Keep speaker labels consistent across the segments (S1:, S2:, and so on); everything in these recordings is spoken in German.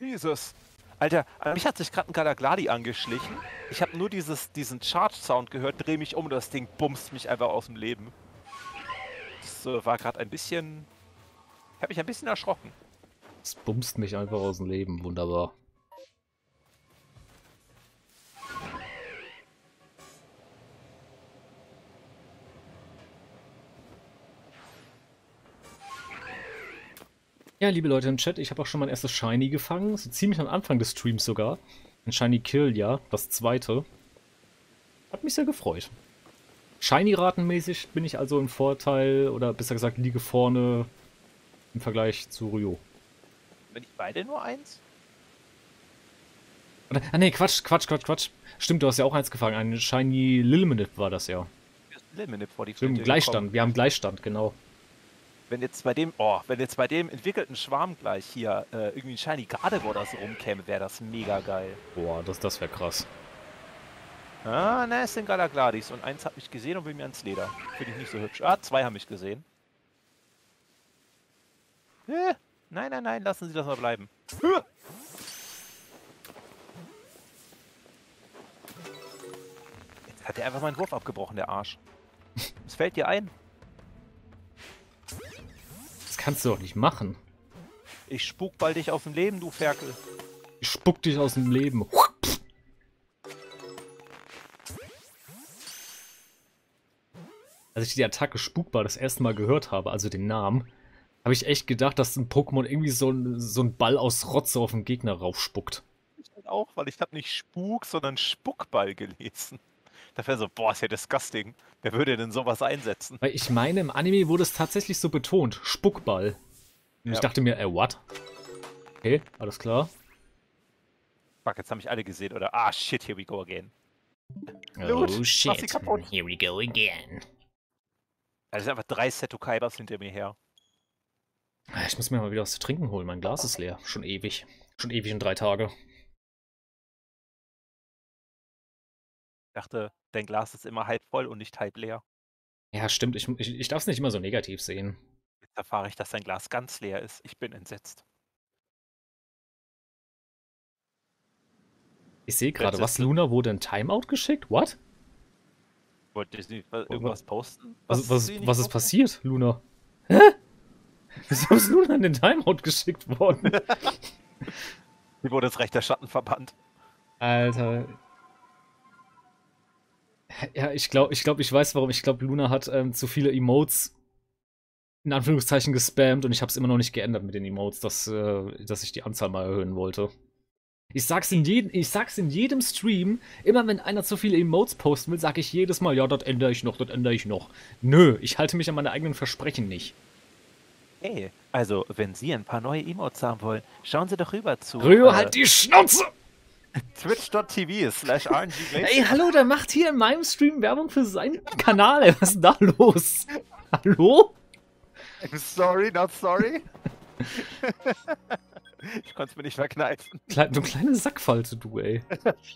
S1: Jesus. Alter, an mich hat sich gerade ein Galagladi angeschlichen. Ich habe nur diesen Charge-Sound gehört, dreh mich um und das Ding bumst mich einfach aus dem Leben. Das war gerade ein bisschen... Ich habe mich ein bisschen erschrocken.
S2: Es bumst mich einfach aus dem Leben. Wunderbar. Ja, liebe Leute im Chat, ich habe auch schon mein erstes Shiny gefangen. So ziemlich am Anfang des Streams sogar. Ein Shiny Kill, ja. Das zweite. Hat mich sehr gefreut. Shiny-ratenmäßig bin ich also im Vorteil, oder besser gesagt liege vorne im Vergleich zu Ryo.
S1: Bin ich beide nur eins?
S2: Oder, ah nee, Quatsch. Stimmt, du hast ja auch eins gefangen. Ein Shiny Lilmenip war das ja.
S1: Limit vor die
S2: Stimmt,
S1: Flinte
S2: Gleichstand.
S1: gekommen.
S2: Wir haben Gleichstand, genau.
S1: Wenn jetzt bei dem entwickelten Schwarm gleich hier irgendwie ein Shiny Gardevoir das rumkäme, wäre das mega geil.
S2: Boah, das wäre krass.
S1: Ah, ne, es sind Galagladis und eins hat mich gesehen und will mir ans Leder. Finde ich nicht so hübsch. Ah, zwei haben mich gesehen. Nein, lassen Sie das mal bleiben. Jetzt hat er einfach meinen Wurf abgebrochen, der Arsch. Was fällt dir ein?
S2: Das kannst du doch nicht machen.
S1: Ich spuk bald dich aus dem Leben, du Ferkel.
S2: Ich spuck dich aus dem Leben. Als ich die Attacke Spukball das erste Mal gehört habe, also den Namen, habe ich echt gedacht, dass ein Pokémon irgendwie so ein Ball aus Rotze auf den Gegner raufspuckt.
S1: Ich halt auch, weil ich habe nicht Spuk, sondern Spuckball gelesen. Da wäre so, boah, ist ja disgusting. Wer würde denn sowas einsetzen?
S2: Weil ich meine, im Anime wurde es tatsächlich so betont. Spuckball. Und
S1: Ja.
S2: ich dachte mir, what? Okay, alles klar.
S1: Fuck, jetzt haben mich alle gesehen, oder? Ah, shit, here we go again.
S2: Oh
S1: Mach sie
S2: shit,
S1: kaputt.
S2: here we go again.
S1: Da sind einfach 3 Setokaibas hinter mir her.
S2: Ich muss mir mal wieder was zu trinken holen. Mein Glas ist leer. Schon ewig. Schon ewig in 3 Tage.
S1: Ich dachte, dein Glas ist immer halb voll und nicht halb leer.
S2: Ja, stimmt. Ich darf es nicht immer so negativ sehen.
S1: Jetzt erfahre ich, dass dein Glas ganz leer ist. Ich bin entsetzt.
S2: Ich sehe gerade, was, Luna wurde in Timeout geschickt? What?
S1: Wollt ihr irgendwas posten?
S2: Was
S1: sie nicht
S2: ist
S1: posten?
S2: passiert, Luna? Hä? Wieso ist Luna in den Timeout geschickt worden?
S1: Sie wurde ins rechter Schatten verbannt.
S2: Alter. Ja, ich weiß warum. Ich glaube, Luna hat zu viele Emotes in Anführungszeichen gespammt und ich habe es immer noch nicht geändert mit den Emotes, dass ich die Anzahl mal erhöhen wollte. Ich sag's in jedem Stream, immer wenn einer zu viele Emotes posten will, sage ich jedes Mal, ja, das ändere ich noch, das ändere ich noch. Nö, ich halte mich an meine eigenen Versprechen nicht.
S1: Hey, also, wenn Sie ein paar neue Emotes haben wollen, schauen Sie doch rüber zu
S2: Ryo, halt die Schnauze!
S1: twitch.tv/RNG.
S2: Ey, hallo, der macht hier in meinem Stream Werbung für seinen Kanal, ey, was ist denn da los? Hallo?
S1: I'm sorry, not sorry. Ich konnte es mir nicht verkneifen.
S2: Du kleine Sackfalte, du, ey.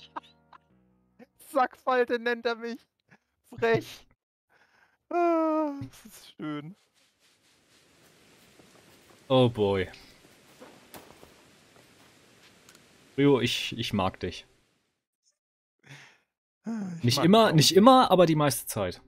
S1: Sackfalte nennt er mich. Frech. Ah, das ist schön.
S2: Oh boy. Ryo, ich mag dich. Nicht immer, aber die meiste Zeit.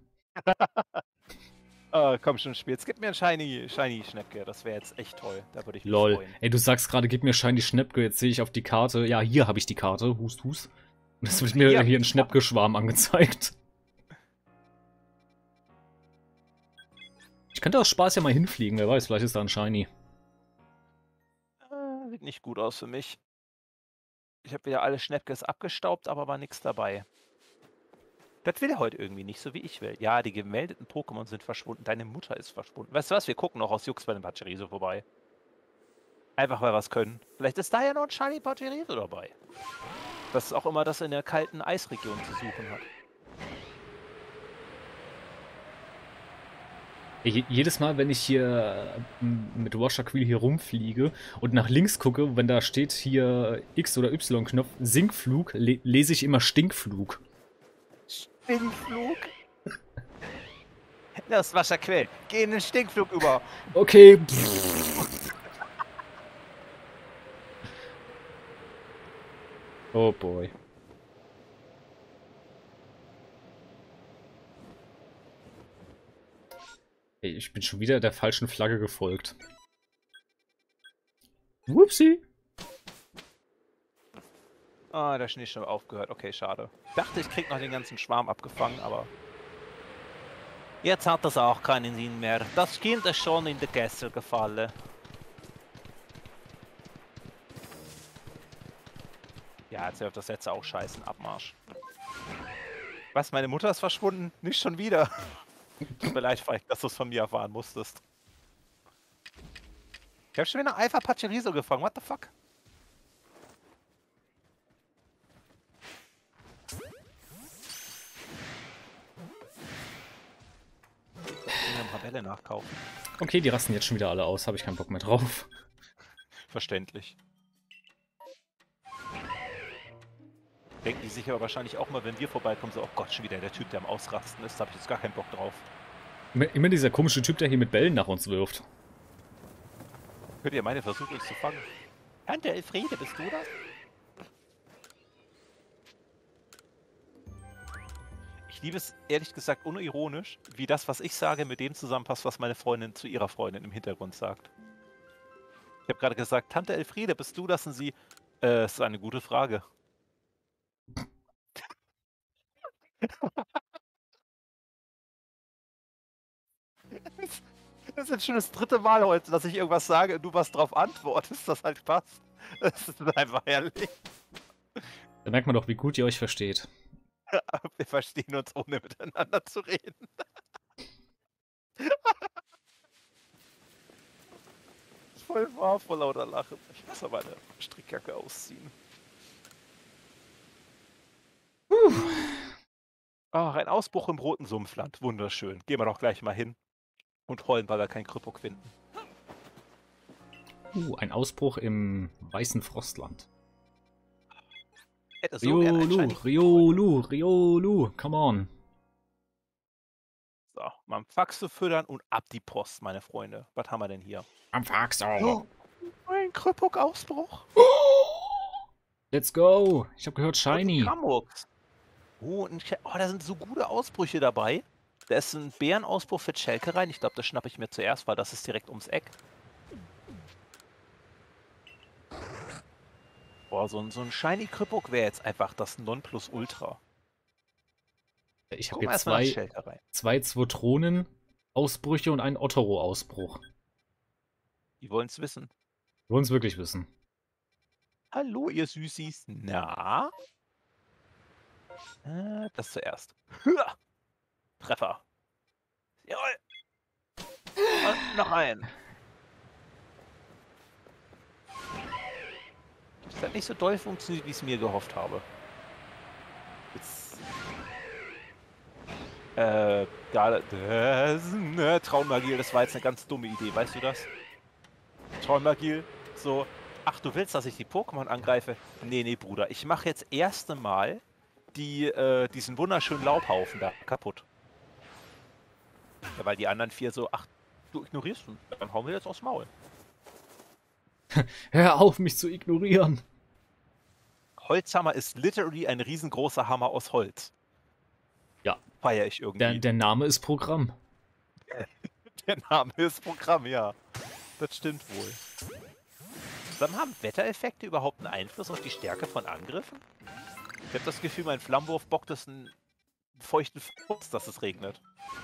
S1: Komm schon, Spiel. Jetzt gib mir ein Shiny Schnäppke. Das wäre jetzt echt toll. Da würde ich mich
S2: Lol.
S1: freuen.
S2: Ey, du sagst gerade, gib mir Shiny Schnäppke. Jetzt sehe ich auf die Karte. Ja, hier habe ich die Karte. Hust. Und es wird mir hier ein Schnäppke-Schwarm angezeigt. Ich könnte aus Spaß ja mal hinfliegen. Wer weiß, vielleicht ist da ein Shiny.
S1: Sieht nicht gut aus für mich. Ich habe wieder alle Schnäppkes abgestaubt, aber war nichts dabei. Das will er heute irgendwie nicht, so wie ich will. Ja, die gemeldeten Pokémon sind verschwunden. Deine Mutter ist verschwunden. Weißt du was? Wir gucken noch aus Jux bei dem Pachirisu vorbei. Einfach, weil wir es können. Vielleicht ist da ja noch ein Shiny Pachirisu dabei. Das ist auch immer das in der kalten Eisregion zu suchen hat.
S2: Jedes Mal, wenn ich hier mit Washaquille hier rumfliege und nach links gucke, wenn da steht hier X- oder Y-Knopf, Sinkflug, lese ich immer Stinkflug.
S1: Stinkflug? Das Wasserquell. Geh in den Stinkflug über.
S2: Okay. Oh boy. Ey, ich bin schon wieder der falschen Flagge gefolgt. Whoopsie.
S1: Ah, der Schnee ist schon aufgehört. Okay, schade. Ich dachte, ich krieg noch den ganzen Schwarm abgefangen, aber... Jetzt hat das auch keinen Sinn mehr. Das Kind ist schon in die Kessel gefallen. Ja, jetzt wird das jetzt auch scheißen. Abmarsch. Was, meine Mutter ist verschwunden? Nicht schon wieder. Tut mir leid, Falk, dass du es von mir erfahren musstest. Ich hab schon wieder Alpha Pachiriso gefangen. What the fuck? Ich will ein paar Bälle nachkaufen.
S2: Okay, die rasten jetzt schon wieder alle aus. Habe ich keinen Bock mehr drauf.
S1: Verständlich. Denken die sich aber wahrscheinlich auch mal, wenn wir vorbeikommen, so, oh Gott, schon wieder der Typ, der am Ausrasten ist, da habe ich jetzt gar keinen Bock drauf.
S2: Immer dieser komische Typ, der hier mit Bällen nach uns wirft.
S1: Könnt ihr meine versuchen, uns zu fangen? Tante Elfriede, bist du das? Ich liebe es, ehrlich gesagt, unironisch, wie das, was ich sage, mit dem zusammenpasst, was meine Freundin zu ihrer Freundin im Hintergrund sagt. Ich habe gerade gesagt, Tante Elfriede, bist du das? Und sie, ist eine gute Frage. Das ist schon das dritte Mal heute, dass ich irgendwas sage und du was drauf antwortest, das halt passt. Das ist einfach herrlich.
S2: Da merkt man doch, wie gut ihr euch versteht.
S1: Wir verstehen uns, ohne miteinander zu reden. Voll wahr, vor lauter Lachen. Ich muss aber eine Strickjacke ausziehen. Ach, ein Ausbruch im roten Sumpfland. Wunderschön. Gehen wir doch gleich mal hin. Und heulen, weil wir kein Krypok finden.
S2: Ein Ausbruch im weißen Frostland.
S1: Hätte so gerne einen
S2: Riolu,
S1: Shiny-
S2: Riolu, Riolu, come on.
S1: So, mal einen Fax zu füttern und ab die Post, meine Freunde. Was haben wir denn hier?
S2: Am Fax
S1: Oh, ein Krypok-Ausbruch.
S2: Let's go. Ich habe gehört, Shiny.
S1: Kramux. Oh, da sind so gute Ausbrüche dabei. Da ist ein Bärenausbruch für Chelke rein. Ich glaube, das schnappe ich mir zuerst, weil das ist direkt ums Eck. Boah, so ein Shiny Krypok wäre jetzt einfach das Nonplusultra.
S2: Ich habe
S1: Gucken wir
S2: jetzt
S1: erstmal nach Chelke rein.
S2: zwei Zwotronen-Ausbrüche und einen Otoro-Ausbruch.
S1: Die wollen es wissen.
S2: Wir wollen es wirklich wissen.
S1: Hallo, ihr Süßis. Na? Das zuerst. Treffer. Jawohl. Und noch ein. Das hat nicht so doll funktioniert, wie ich es mir gehofft habe. Jetzt. Traumagil, das war jetzt eine ganz dumme Idee, weißt du das? Traumagil, so, ach, du willst, dass ich die Pokémon angreife? Nee, Bruder, ich mache jetzt erst einmal diesen wunderschönen Laubhaufen da kaputt. Ja, weil die anderen 4 so, ach, du ignorierst ihn, dann hauen wir jetzt aufs Maul.
S2: Hör auf, mich zu ignorieren.
S1: Holzhammer ist literally ein riesengroßer Hammer aus Holz.
S2: Ja.
S1: Feier ich irgendwie.
S2: Der Name ist Programm.
S1: Der Name ist Programm, ja. Das stimmt wohl. Dann haben Wettereffekte überhaupt einen Einfluss auf die Stärke von Angriffen? Ich habe das Gefühl, mein Flammenwurf bockt es einen feuchten Furz, dass es regnet.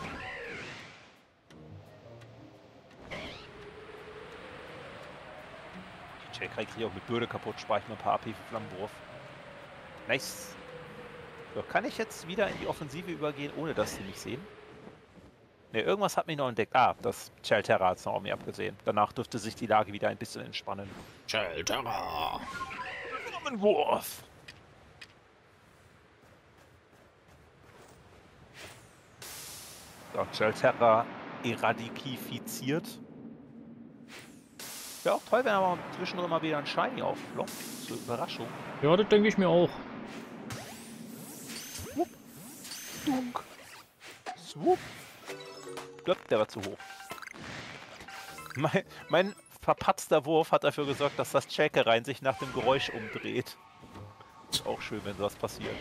S1: Die Chelkai kriege ich auch mit Bürde kaputt, spare ich mir ein paar AP für Flammenwurf. Nice. So, kann ich jetzt wieder in die Offensive übergehen, ohne dass sie mich sehen? Ne, irgendwas hat mich noch entdeckt. Ah, das Chelterra hat es noch auf mir abgesehen. Danach dürfte sich die Lage wieder ein bisschen entspannen.
S2: Chelterra.
S1: Flammenwurf! So, Chelterra eradikifiziert. Wäre auch toll, wenn aber zwischendrin mal wieder ein Shiny aufploppt. Zur Überraschung.
S2: Ja, das denke ich mir auch.
S1: Swoop. Dunk. Swoop. Ich glaube, der war zu hoch. Mein verpatzter Wurf hat dafür gesorgt, dass das Chelke rein sich nach dem Geräusch umdreht. Ist auch schön, wenn sowas passiert.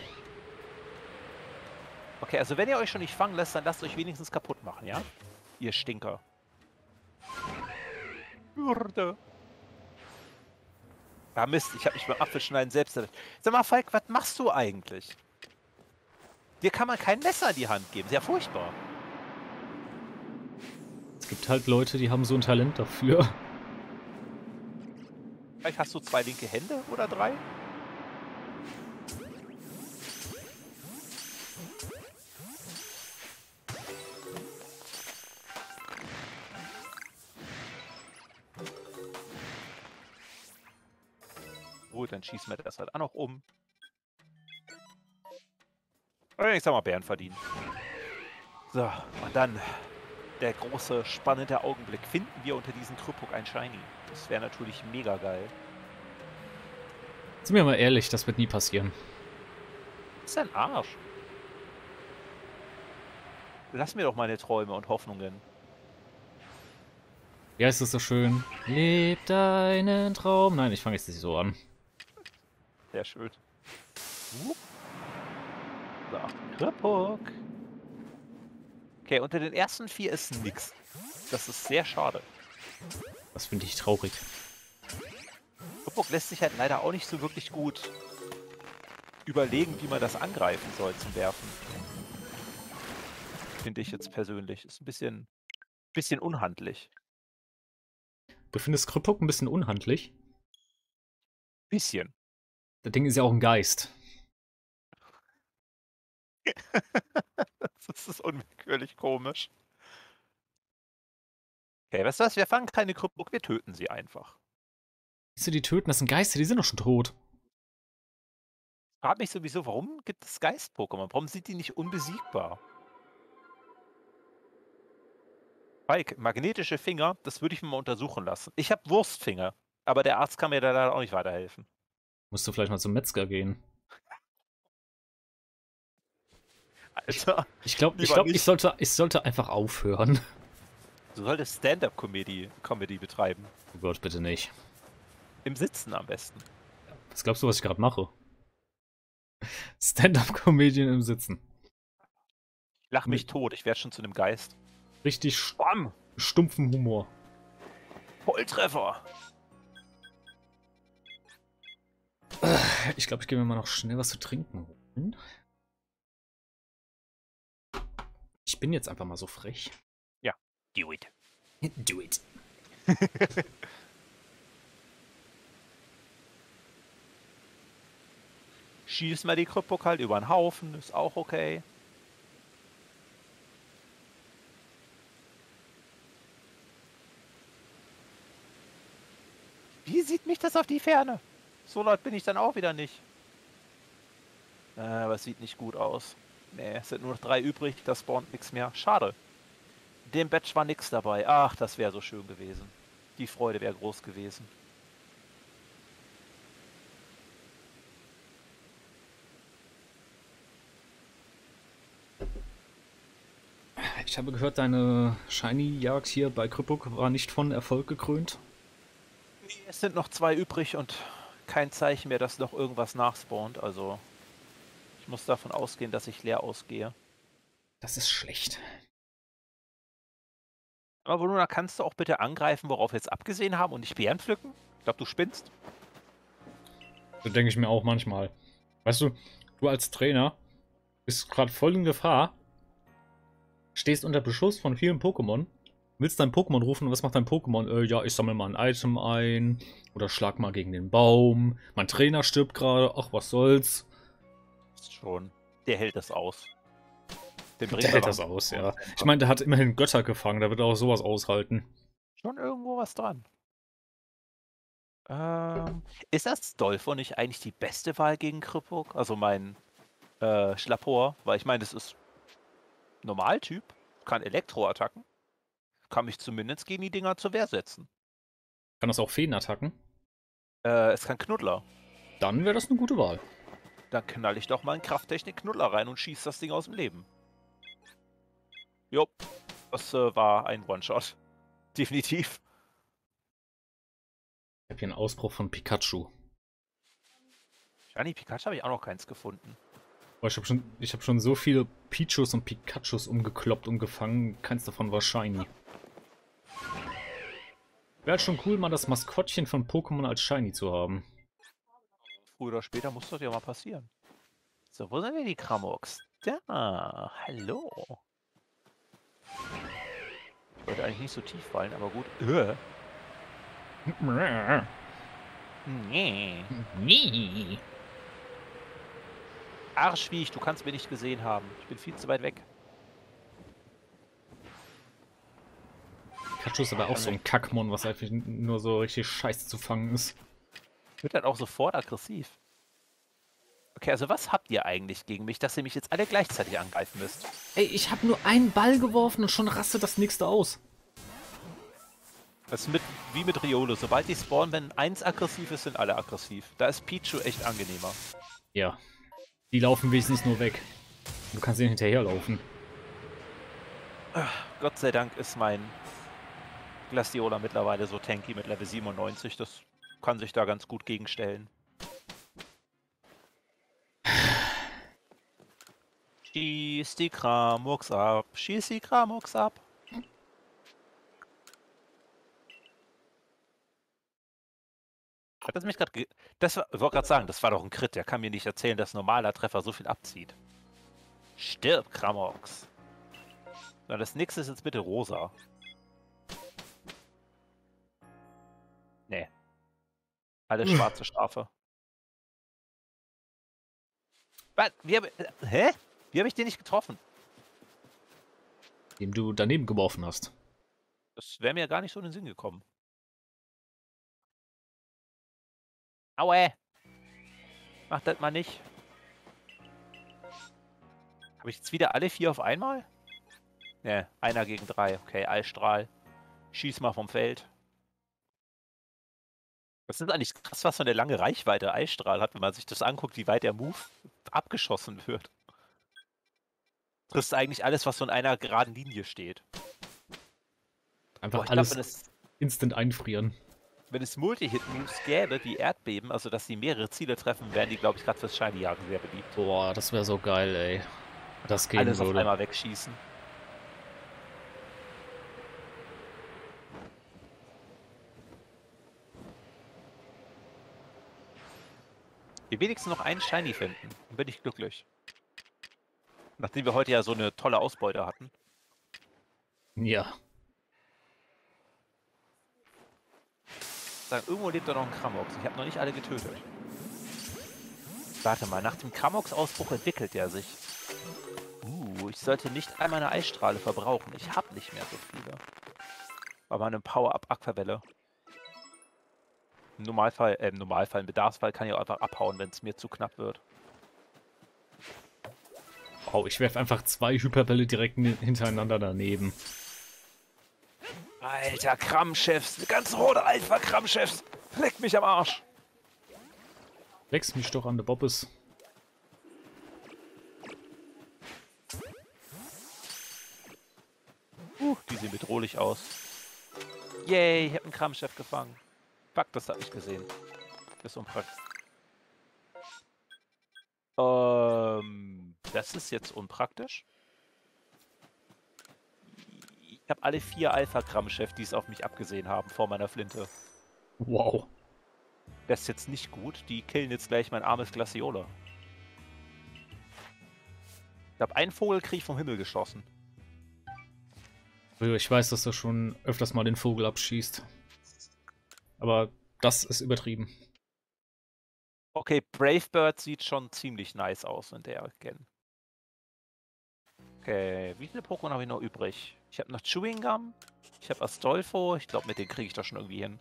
S1: Okay, also wenn ihr euch schon nicht fangen lässt, dann lasst euch wenigstens kaputt machen, ja? Ihr Stinker. Würde. Ah Mist, ich habe mich beim Apfelschneiden selbst erwischt. Sag mal, Falk, was machst du eigentlich? Dir kann man kein Messer in die Hand geben. Sehr furchtbar.
S2: Es gibt halt Leute, die haben so ein Talent dafür.
S1: Vielleicht hast du 2 linke Hände oder 3? Gut, dann schießen wir das halt auch noch um. Ich sag mal, Bären verdienen. So, und dann der große, spannende Augenblick. Finden wir unter diesem Krüppuk ein Shiny? Das wäre natürlich mega geil.
S2: Sind wir mal ehrlich, das wird nie passieren.
S1: Das ist ein Arsch. Lass mir doch meine Träume und Hoffnungen.
S2: Ja, ist das so schön. Leb deinen Traum. Nein, ich fange jetzt nicht so an.
S1: Sehr schön. So, Krüppuk. Okay, unter den ersten 4 ist nix. Das ist sehr schade.
S2: Das finde ich traurig.
S1: Krüppuk lässt sich halt leider auch nicht so wirklich gut überlegen, wie man das angreifen soll zum Werfen. Finde ich jetzt persönlich. Ist ein bisschen unhandlich.
S2: Du findest Krüppuk ein bisschen unhandlich?
S1: Bisschen.
S2: Das Ding ist ja auch ein Geist.
S1: Das ist unwillkürlich komisch. Okay, weißt du was? Wir fangen keine Krüppuk, wir töten sie einfach.
S2: Willst du die töten? Das sind Geister, die sind doch schon tot.
S1: Ich frage mich sowieso, warum gibt es Geist-Pokémon? Warum sind die nicht unbesiegbar? Falk, magnetische Finger, das würde ich mir mal untersuchen lassen. Ich habe Wurstfinger, aber der Arzt kann mir da leider auch nicht weiterhelfen.
S2: Musst du vielleicht mal zum Metzger gehen.
S1: Alter,
S2: Ich glaube,
S1: lieber nicht.
S2: ich sollte einfach aufhören.
S1: Du solltest Stand-up-Comedy betreiben.
S2: Oh Gott, bitte nicht.
S1: Im Sitzen am besten.
S2: Was glaubst du, was ich gerade mache? Stand-up-Comedian im Sitzen.
S1: Ich lach mich tot, ich werde schon zu einem Geist.
S2: Richtig
S1: Bam!
S2: stumpfen Humor.
S1: Volltreffer!
S2: Ich glaube, ich gehe mir mal noch schnell was zu trinken holen. Ich bin jetzt einfach mal so frech.
S1: Ja, do it.
S2: Do it.
S1: Schieß mal die Krüppuk halt über den Haufen, ist auch okay. Wie sieht mich das auf die Ferne? So laut bin ich dann auch wieder nicht. Aber es sieht nicht gut aus. Nee, es sind nur noch 3 übrig, da spawnt nichts mehr. Schade. In dem Batch war nichts dabei. Ach, das wäre so schön gewesen. Die Freude wäre groß gewesen.
S2: Ich habe gehört, deine Shiny-Jagd hier bei Krüppuk war nicht von Erfolg gekrönt.
S1: Nee, es sind noch 2 übrig und kein Zeichen mehr, dass noch irgendwas nachspawnt. Also, ich muss davon ausgehen, dass ich leer ausgehe.
S2: Das ist schlecht.
S1: Aber Voluna, kannst du auch bitte angreifen, worauf wir jetzt abgesehen haben und nicht Beeren pflücken? Ich glaube, du spinnst.
S2: So denke ich mir auch manchmal. Weißt du, du als Trainer bist gerade voll in Gefahr, stehst unter Beschuss von vielen Pokémon, willst dein Pokémon rufen und was macht dein Pokémon? Ja, ich sammle mal ein Item ein oder schlag mal gegen den Baum. Mein Trainer stirbt gerade, ach, was soll's.
S1: Ist schon. Der hält das aus.
S2: Der hält das aus, ja. Ich meine, der hat immerhin Götter gefangen, da wird er auch sowas aushalten.
S1: Schon irgendwo was dran. Ist das Dolphon nicht eigentlich die beste Wahl gegen Krüppuk? Also mein Schlappohr, weil ich meine, das ist Normaltyp, kann Elektroattacken, kann mich zumindest gegen die Dinger zur Wehr setzen.
S2: Kann das auch Feenattacken?
S1: Es kann Knuddler.
S2: Dann wäre das eine gute Wahl.
S1: Dann knall ich doch mal einen Krafttechnik-Knuddler rein und schieß das Ding aus dem Leben. Jo, das war ein One-Shot. Definitiv.
S2: Ich habe hier einen Ausbruch von Pikachu.
S1: Shiny Pikachu habe ich auch noch keins gefunden.
S2: Aber ich hab schon so viele Pichus und Pikachus umgekloppt und gefangen. Keins davon war shiny. Wäre halt schon cool, mal das Maskottchen von Pokémon als shiny zu haben.
S1: Früher oder später muss das ja mal passieren. So, wo sind denn die Kramox? Da, hallo. Ich wollte eigentlich nicht so tief fallen, aber gut. Nee.
S2: Nee.
S1: Arschviech, du kannst mich nicht gesehen haben. Ich bin viel zu weit weg.
S2: Pikachu ist aber auch so ein Kackmon, was einfach nur so richtig scheiße zu fangen ist.
S1: Wird dann auch sofort aggressiv. Okay, also was habt ihr eigentlich gegen mich, dass ihr mich jetzt alle gleichzeitig angreifen müsst?
S2: Ey, ich habe nur einen Ball geworfen und schon rastet das nächste aus.
S1: Das ist wie mit Riolo. Sobald die spawnen, wenn eins aggressiv ist, sind alle aggressiv. Da ist Pichu echt angenehmer.
S2: Ja. Die laufen wenigstens nur weg. Du kannst ihnen hinterherlaufen.
S1: Gott sei Dank ist mein Glaciola mittlerweile so tanky mit Level 97. Das kann sich da ganz gut gegenstellen. Schieß die Kramux ab. Schieß die Kramux ab. Hat das mich gerade ich wollte gerade sagen, das war doch ein Crit. Der kann mir nicht erzählen, dass normaler Treffer so viel abzieht. Stirb, Kramox. Na, das nächste ist jetzt bitte rosa. Nee. Alle schwarze Schafe. Was? Hä? Wie habe ich den nicht getroffen?
S2: Dem du daneben geworfen hast.
S1: Das wäre mir gar nicht so in den Sinn gekommen. Aue! Mach das mal nicht. Habe ich jetzt wieder alle 4 auf einmal? Ne, 1 gegen 3. Okay, Eisstrahl. Schieß mal vom Feld. Das ist eigentlich krass, was für eine lange Reichweite Eisstrahl hat, wenn man sich das anguckt, wie weit der Move abgeschossen wird. Trifft eigentlich alles, was so in einer geraden Linie steht.
S2: Einfach
S1: Boah,
S2: alles
S1: glaub,
S2: instant einfrieren.
S1: wenn es Multi-Hit-Moves gäbe, wie Erdbeben, also dass die mehrere Ziele treffen, wären die, glaube ich, gerade fürs Shiny-Jagen sehr beliebt.
S2: Boah, das wäre so geil, ey. Das gehen
S1: Alles
S2: würde.
S1: auf einmal wegschießen. Wir wenigstens noch einen Shiny finden, dann bin ich glücklich. Nachdem wir heute ja so eine tolle Ausbeute hatten.
S2: Ja.
S1: Sagen, irgendwo lebt da noch ein Kramox. Ich habe noch nicht alle getötet. Warte mal, nach dem Kramox-Ausbruch entwickelt er sich. Ich sollte nicht einmal eine Eisstrahle verbrauchen. Ich habe nicht mehr so viele. Aber eine Power-Up-Aquavelle. Im Bedarfsfall kann ich auch einfach abhauen, wenn es mir zu knapp wird.
S2: Oh, ich werfe einfach 2 Hyperbälle direkt hintereinander daneben.
S1: Alter, Kramchefs. Eine ganze rote Alpha-Kramchefs. Leck mich am Arsch.
S2: Lex mich doch an der Bobbes.
S1: Die sehen bedrohlich aus. Yay, ich habe einen Kramchef gefangen. Fuck, das hat ich gesehen. Das ist unpraktisch. Das ist jetzt unpraktisch. Ich habe alle 4 Alpha-Kramchef, die es auf mich abgesehen haben, vor meiner Flinte.
S2: Wow.
S1: Das ist jetzt nicht gut. Die killen jetzt gleich mein armes Glaciola. Ich habe einen Vogelkrieg vom Himmel geschossen.
S2: Ich weiß, dass du schon öfters mal den Vogel abschießt. Aber das ist übertrieben.
S1: Okay, Brave Bird sieht schon ziemlich nice aus, wenn der kennen. Okay, wie viele Pokémon habe ich noch übrig? Ich habe noch Chewing Gum. Ich habe Astolfo. Ich glaube, mit denen kriege ich das schon irgendwie hin.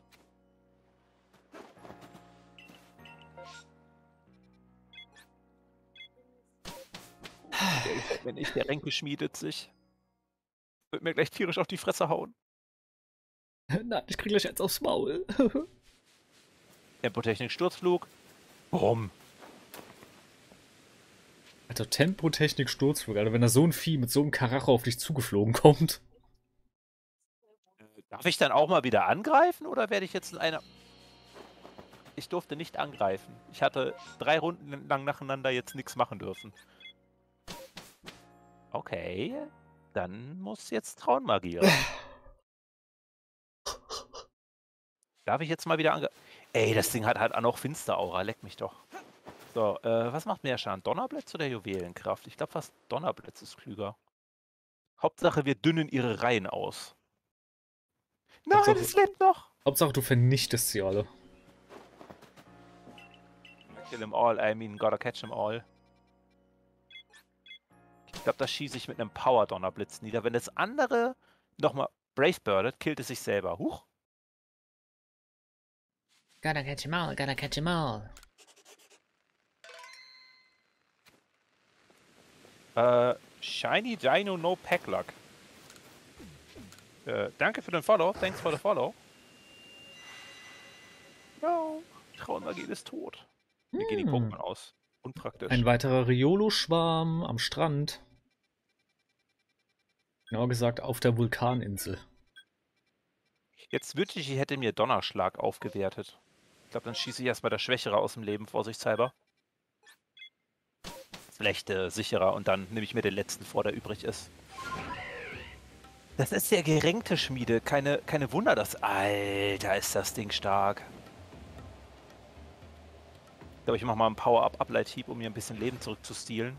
S1: Wenn ich der Ränke schmiedet sich. Wird mir gleich tierisch auf die Fresse hauen.
S2: Nein, ich krieg gleich eins aufs Maul.
S1: Tempotechnik Sturzflug. Bumm.
S2: Alter, Tempotechnik Sturzflug, Alter, wenn da so ein Vieh mit so einem Karacho auf dich zugeflogen kommt.
S1: Darf ich dann auch mal wieder angreifen oder werde ich jetzt in einer... ich durfte nicht angreifen. Ich hatte 3 Runden lang nacheinander jetzt nichts machen dürfen. Okay, dann muss jetzt Traunmagie ran. Darf ich jetzt mal wieder Ey, das Ding hat halt auch noch Finsteraura, leck mich doch. So, was macht mehr Schaden? Donnerblitz oder Juwelenkraft? Ich glaube fast Donnerblitz ist klüger. Hauptsache, wir dünnen ihre Reihen aus. Nein,
S2: Hauptsache,
S1: es lebt noch!
S2: Hauptsache, du vernichtest sie alle.
S1: Kill them all, I mean, gotta catch them all. Ich glaube, da schieße ich mit einem Power-Donnerblitz nieder. Wenn das andere nochmal Brave Birdet, killt es sich selber. Huch!
S3: Gotta catch 'em all, gotta catch 'em all.
S1: Shiny Dino No Packluck. Danke für den Follow. Thanks for the follow. No. Traunmagie ist tot. Mir gehen die Pokémon aus. Unpraktisch.
S2: Ein weiterer Riolo-Schwarm am Strand. Genauer gesagt auf der Vulkaninsel.
S1: Jetzt wünschte ich hätte mir Donnerschlag aufgewertet. Ich glaube, dann schieße ich erstmal das Schwächere aus dem Leben, vorsichtshalber. Vielleicht sicherer und dann nehme ich mir den letzten vor, der übrig ist. Das ist der gerenkte Schmiede. Keine Wunder, dass... Alter, ist das Ding stark. Ich glaube, ich mache mal einen Power-Up-Ableithieb, um mir ein bisschen Leben zurückzustealen.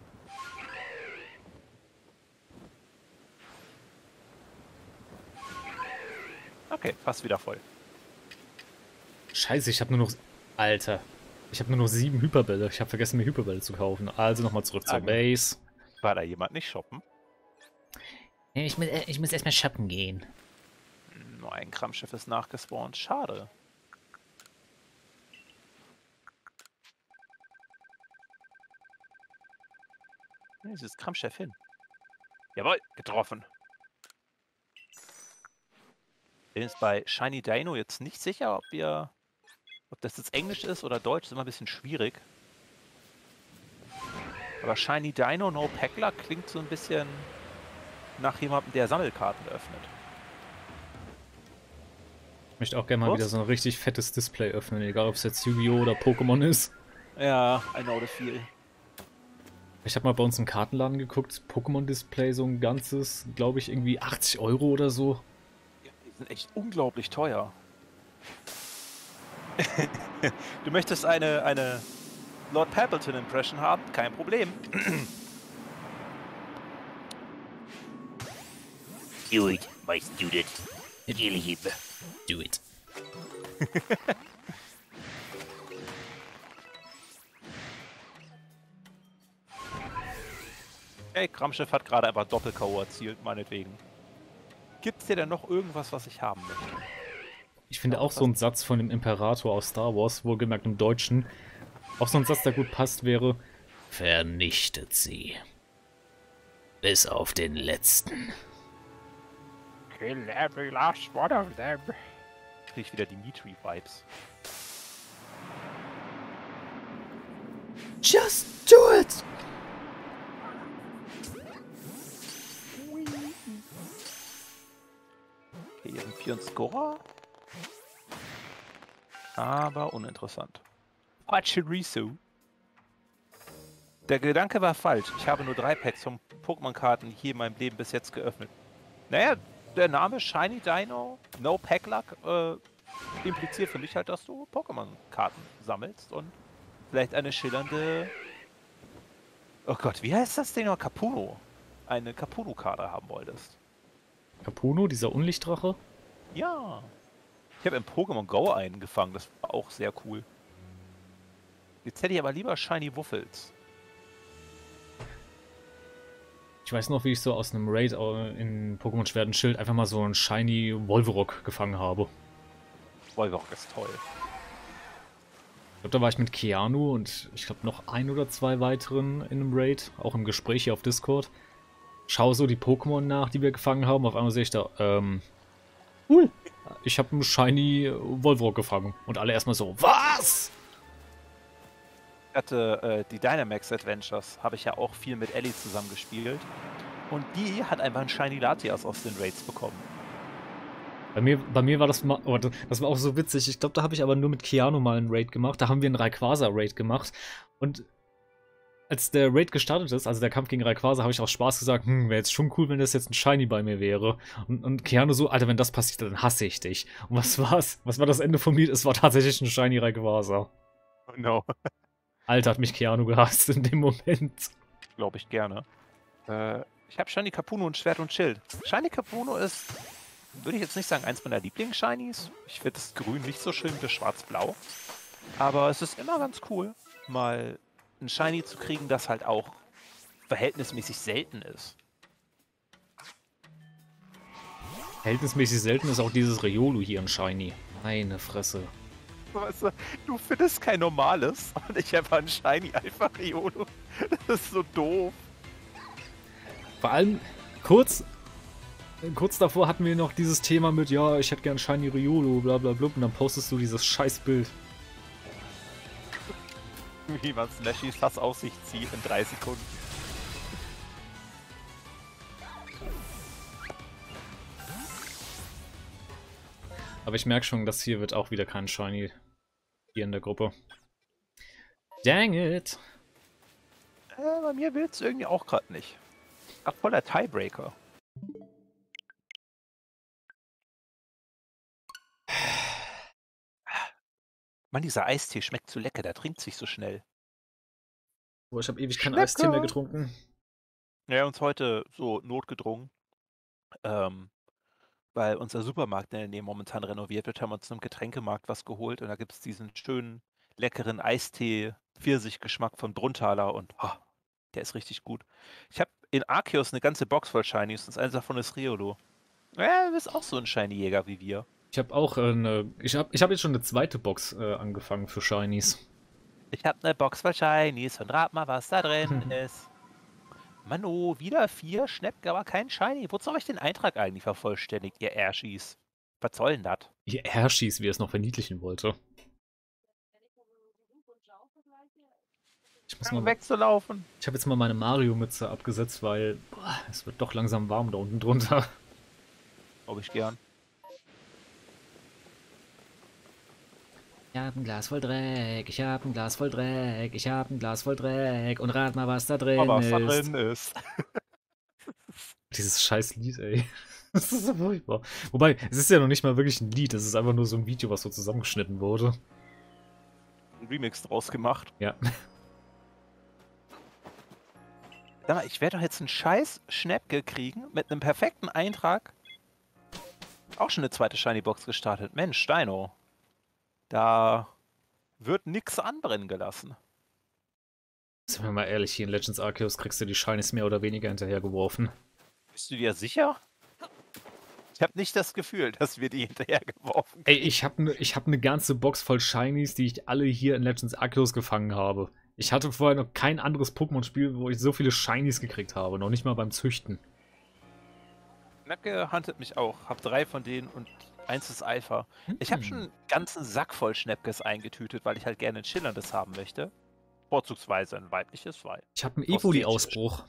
S1: Okay, fast wieder voll.
S2: Scheiße, ich habe nur noch... Alter. Ich habe nur noch 7 Hyperbälle. Ich habe vergessen, mir Hyperbälle zu kaufen. Also nochmal zurück zur Base.
S1: War da jemand nicht shoppen?
S3: Ich muss erstmal shoppen gehen.
S1: Nur ein Kramschiff ist nachgespawnt. Schade. Dieses Kramschiff hin. Jawohl, getroffen. Bin jetzt bei Shiny Dino jetzt nicht sicher, ob das jetzt Englisch ist oder Deutsch. Ist immer ein bisschen schwierig. Aber Shiny Dino No Packluck klingt so ein bisschen nach jemandem, der Sammelkarten öffnet.
S2: Ich möchte auch gerne mal wieder so ein richtig fettes Display öffnen, egal ob es jetzt Yu-Gi-Oh! Oder Pokémon ist.
S1: Ja, I know the feel.
S2: Ich habe mal bei uns im Kartenladen geguckt, Pokémon-Display, so ein ganzes, glaube ich, irgendwie 80 Euro oder so.
S1: Ja, die sind echt unglaublich teuer. Du möchtest eine Lord Palpatine-Impression haben? Kein Problem.
S3: Do it, my student. Kill him. Do it.
S1: Ey, Kramschiff hat gerade einfach Doppel-KO erzielt, meinetwegen. Gibt's dir denn noch irgendwas, was ich haben möchte?
S2: Ich finde auch so ein Satz von dem Imperator aus Star Wars, wohlgemerkt im Deutschen, auch so ein Satz, der gut passt, wäre: Vernichtet sie. Bis auf den letzten.
S1: Kill every last one of them. Krieg ich wieder die Mitri-Vibes.
S2: Just do it!
S1: Okay, hier sind 4 Scorer. Aber uninteressant. Pachirisu. Der Gedanke war falsch. Ich habe nur 3 Packs von Pokémon-Karten hier in meinem Leben bis jetzt geöffnet. Naja, der Name Shiny Dino, No Packluck, impliziert für mich halt, dass du Pokémon-Karten sammelst und vielleicht eine schillernde... Oh Gott, wie heißt das Ding noch? Capuno. Eine Capuno-Karte haben wolltest.
S2: Capuno, dieser Unlichtdrache?
S1: Ja. Ich habe in Pokémon Go einen gefangen, das war auch sehr cool. Jetzt hätte ich aber lieber Shiny Wuffels.
S2: Ich weiß noch, wie ich so aus einem Raid in Pokémon Schwert und Schild einfach mal so einen Shiny Volvirock gefangen habe.
S1: Volvirock ist toll.
S2: Ich glaube, da war ich mit Keanu und ich glaube noch 1 oder 2 weiteren in einem Raid, auch im Gespräch hier auf Discord. Schau so die Pokémon nach, die wir gefangen haben. Auf einmal sehe ich da, cool. Ich habe einen Shiny Volvirock gefangen. Und alle erstmal so, was?
S1: Ich hatte die Dynamax Adventures, habe ich ja auch viel mit Ellie zusammen gespielt. Und die hat einfach einen Shiny Latias aus den Raids bekommen.
S2: Bei mir war das mal, oh, das war auch so witzig. Ich glaube, da habe ich aber nur mit Keanu mal einen Raid gemacht. Da haben wir einen Rayquaza-Raid gemacht. Und als der Raid gestartet ist, also der Kampf gegen Rayquaza, habe ich aus Spaß gesagt, wäre jetzt schon cool, wenn das jetzt ein Shiny bei mir wäre. Und Keanu so, Alter, wenn das passiert, dann hasse ich dich. Und was war's? Was war das Ende vom Lied? Es war tatsächlich ein Shiny Rayquaza.
S1: Oh no.
S2: Alter, hat mich Keanu gehasst in dem Moment.
S1: Glaube ich gerne. Ich habe Shiny Kapuno und Schwert und Schild. Shiny Kapuno ist, würde ich jetzt nicht sagen, eins meiner Lieblings-Shinies. Ich finde das Grün nicht so schön wie das Schwarz-Blau. Aber es ist immer ganz cool, mal ein Shiny zu kriegen, das halt auch verhältnismäßig selten ist.
S2: Verhältnismäßig selten ist auch dieses Riolu hier ein Shiny. Meine Fresse.
S1: Weißt du findest kein normales und ich habe ein Shiny einfach Riolo. Das ist so doof.
S2: Vor allem kurz davor hatten wir noch dieses Thema mit, ja, ich hätte gern Shiny Riolu, bla bla bla, und dann postest du dieses Scheißbild.
S1: Wie man Slashys Fass auf sich zieht in 3 Sekunden.
S2: Aber ich merke schon, das hier wird auch wieder kein Shiny hier in der Gruppe. Dang it!
S1: Bei mir will es irgendwie auch gerade nicht. Ach, voller Tiebreaker. Mann, dieser Eistee schmeckt zu lecker, der trinkt sich so schnell.
S2: Oh, ich habe ewig keinen
S1: Schlecker.
S2: Eistee mehr getrunken.
S1: Ja, uns heute so notgedrungen. Weil unser Supermarkt in der Nähe momentan renoviert wird, haben wir uns einem Getränkemarkt was geholt und da gibt es diesen schönen, leckeren Eistee-Pfirsich-Geschmack von Brunntaler und der ist richtig gut. Ich habe in Arceus eine ganze Box voll Shinies und eins davon ist Riolu. Ja, du bist auch so ein Shiny-Jäger wie wir.
S2: Ich habe auch ich hab jetzt schon eine zweite Box angefangen für Shinies.
S1: Ich habe eine Box voll Shinies und rat mal, was da drin ist. Mano, wieder 4 Schnäppchen, aber kein Shiny. Wozu habe ich den Eintrag eigentlich vervollständigt, ihr Airshis? Was soll denn das?
S2: Ihr Hershey's, wie er es noch verniedlichen wollte. Ich muss mal
S1: wegzulaufen.
S2: Ich habe jetzt mal meine Mario-Mütze abgesetzt, weil es wird doch langsam warm da unten drunter.
S1: Glaube ich gern.
S2: Ich hab ein Glas voll Dreck, ich hab ein Glas voll Dreck, ich hab ein Glas voll Dreck und rat mal, was da drin
S1: Aber was
S2: ist.
S1: da drin ist.
S2: Dieses scheiß Lied, ey. Das ist so furchtbar. Wobei, es ist ja noch nicht mal wirklich ein Lied, es ist einfach nur so ein Video, was so zusammengeschnitten wurde.
S1: Ein Remix draus gemacht.
S2: Ja.
S1: Sag mal, ich werde doch jetzt einen scheiß Schnäppke kriegen mit einem perfekten Eintrag. Auch schon eine zweite Shiny-Box gestartet. Mensch, Steino. Da wird nix anbrennen gelassen.
S2: Sind wir mal ehrlich, hier in Legends Arceus kriegst du die Shinies mehr oder weniger hinterhergeworfen.
S1: Bist du dir sicher? Ich habe nicht das Gefühl, dass wir die hinterhergeworfen
S2: Ey,
S1: kriegen.
S2: ich hab eine ganze Box voll Shinies, die ich alle hier in Legends Arceus gefangen habe. Ich hatte vorher noch kein anderes Pokémon-Spiel, wo ich so viele Shinies gekriegt habe. Noch nicht mal beim Züchten.
S1: Schnäppke huntet mich auch. Hab 3 von denen und 1 ist Alpha. Ich habe schon einen ganzen Sack voll Schnäppkes eingetütet, weil ich halt gerne ein schillerndes haben möchte. Vorzugsweise ein weibliches, weil.
S2: Ich habe einen Evoli-Ausbruch.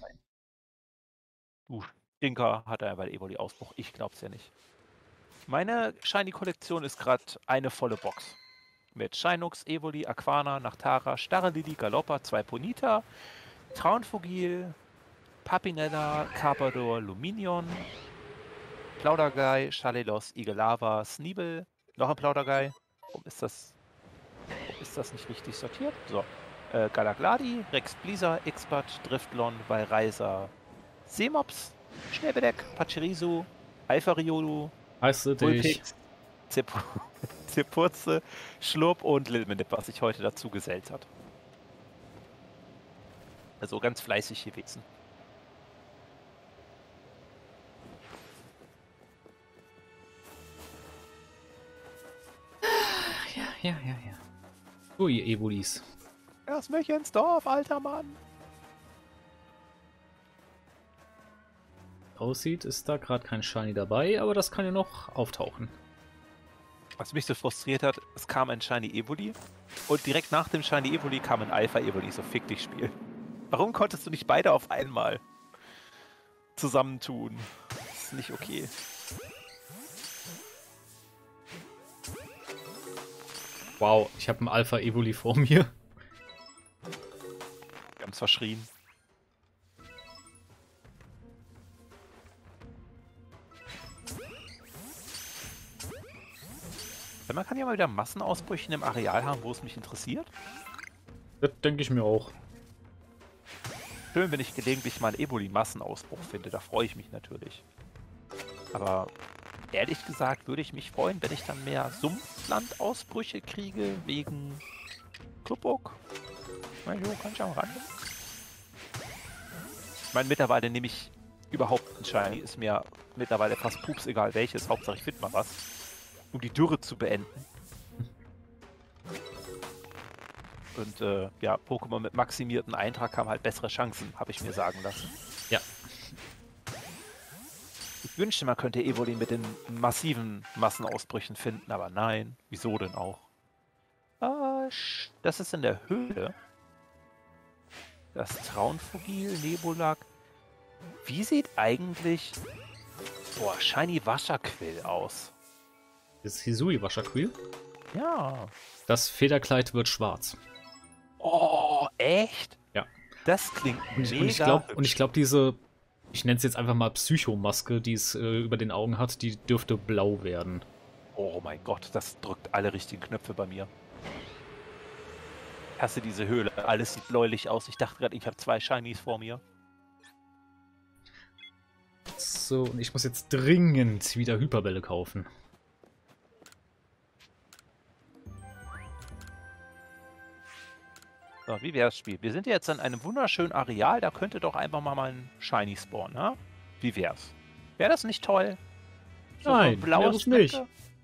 S1: Stinker hat er bei Evoli-Ausbruch. Ich glaub's ja nicht. Meine Shiny-Kollektion ist gerade eine volle Box. Mit Shinux, Evoli, Aquana, Nachtara, Starrelili, Galoppa, 2 Ponita, Traunfugil, Papinella, Carpador, Luminion, Plauderguy, Chalelos, Igelava, Sneebel, noch ein Plauderguy. Warum ist das nicht richtig sortiert? So. Galagladi, Rex Blizzard, Xbat, Driftlon, Valreiser, Seemops, Schnäbedeck, Pachirisu, Alphariolu,
S2: Heißt du dich?
S1: Vulpix, Zepurze, Schlurp und Lilmenip, was sich heute dazu gesellt hat. Also ganz fleißig gewesen.
S2: Ja. Oh, ihr Evolis.
S1: Lass mich ins Dorf, alter Mann.
S2: Aussieht, ist da gerade kein Shiny dabei, aber das kann ja noch auftauchen.
S1: Was mich so frustriert hat, es kam ein Shiny Evoli und direkt nach dem Shiny Evoli kam ein Alpha Evoli, so fick dich Spiel. Warum konntest du nicht beide auf einmal zusammentun? Das ist nicht okay.
S2: Wow, ich habe einen Alpha Evoli vor mir.
S1: Wir haben es verschrien. Man kann ja mal wieder Massenausbrüche im Areal haben, wo es mich interessiert.
S2: Das denke ich mir auch.
S1: Schön, wenn ich gelegentlich mal einen Eboli-Massenausbruch finde, da freue ich mich natürlich. Aber ehrlich gesagt würde ich mich freuen, wenn ich dann mehr Sumpflandausbrüche kriege, wegen Klubbock. Ich meine, jo, kann ich am Rande. Ich meine, mittlerweile nehme ich überhaupt einen Shiny, ist mir mittlerweile fast pups egal welches, Hauptsache ich finde mal was, um die Dürre zu beenden. Und ja, Pokémon mit maximierten Eintrag haben halt bessere Chancen, habe ich mir sagen lassen.
S2: Ja.
S1: Ich wünschte, man könnte Evoli mit den massiven Massenausbrüchen finden, aber nein. Wieso denn auch? Das ist in der Höhle. Das Traunfugil, Nebulak. Wie sieht eigentlich Shiny Wasserquill aus?
S2: Das Hisui Wasserquill.
S1: Ja.
S2: Das Federkleid wird schwarz.
S1: Oh, echt?
S2: Ja.
S1: Das klingt
S2: mega. Und ich glaube, diese, ich nenne es jetzt einfach mal Psychomaske, die es über den Augen hat, die dürfte blau werden.
S1: Oh mein Gott, das drückt alle richtigen Knöpfe bei mir. Ich hasse diese Höhle. Alles sieht bläulich aus. Ich dachte gerade, ich habe 2 Shinies vor mir.
S2: So, und ich muss jetzt dringend wieder Hyperbälle kaufen.
S1: So, wie wäre das Spiel? Wir sind jetzt an einem wunderschönen Areal, da könnte doch einfach mal ein Shiny spawnen, ne? Wie wär's? Wäre das nicht toll? So
S2: Nein, wäre es nicht.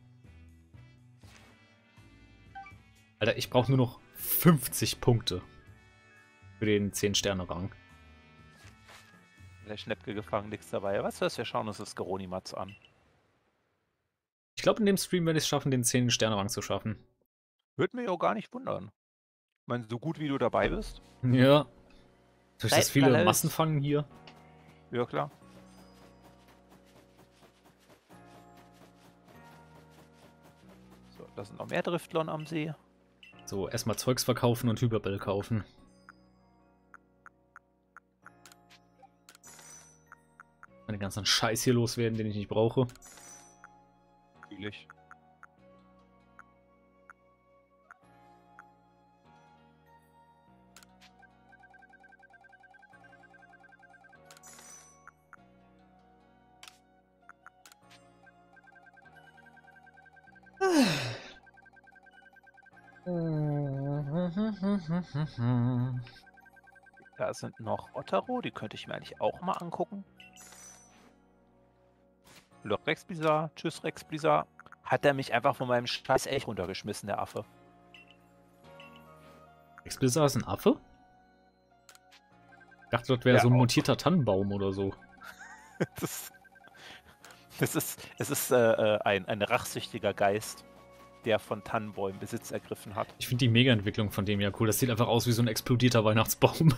S2: Alter, ich brauche nur noch 50 Punkte für den 10-Sterne-Rang.
S1: Der Schnäppke gefangen, nichts dabei. Was wir schauen uns das Geronimatz an.
S2: Ich glaube, in dem Stream werde ich es schaffen, den 10-Sterne-Rang zu schaffen.
S1: Würde mich auch gar nicht wundern. Ich meine, so gut wie du dabei bist.
S2: Ja. Durch das viele Massenfangen hier.
S1: Ja, klar. So, da sind noch mehr Driftlon am See.
S2: So, erstmal Zeugs verkaufen und Hyperbell kaufen. Den ganzen Scheiß hier loswerden, den ich nicht brauche.
S1: Natürlich. Da sind noch Ottero, die könnte ich mir eigentlich auch mal angucken. Loch Rex Blizzard, tschüss Rex Blizzard. Hat er mich einfach von meinem scheiß Elch runtergeschmissen, der Affe.
S2: Rex Blizzard ist ein Affe? Ich dachte, das wäre
S1: Ja,
S2: so ein
S1: auch.
S2: montierter Tannenbaum oder so.
S1: Es ist ein rachsüchtiger Geist, der von Tannenbäumen Besitz ergriffen hat.
S2: Ich finde die Mega-Entwicklung von dem ja cool. Das sieht einfach aus wie so ein explodierter Weihnachtsbaum.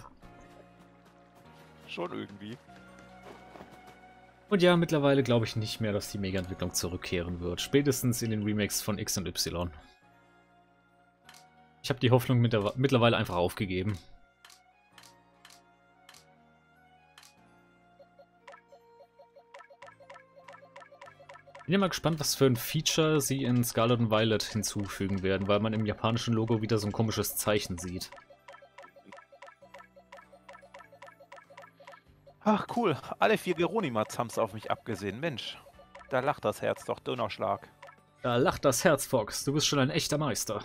S1: Schon irgendwie.
S2: Und ja, mittlerweile glaube ich nicht mehr, dass die Mega-Entwicklung zurückkehren wird. Spätestens in den Remakes von X und Y. Ich habe die Hoffnung mittlerweile einfach aufgegeben. Bin ja mal gespannt, was für ein Feature sie in Scarlet und Violet hinzufügen werden, weil man im japanischen Logo wieder so ein komisches Zeichen sieht.
S1: Ach cool, alle 4 Geronimats haben es auf mich abgesehen. Mensch, da lacht das Herz doch, Donnerschlag.
S2: Da lacht das Herz, Fox. Du bist schon ein echter Meister.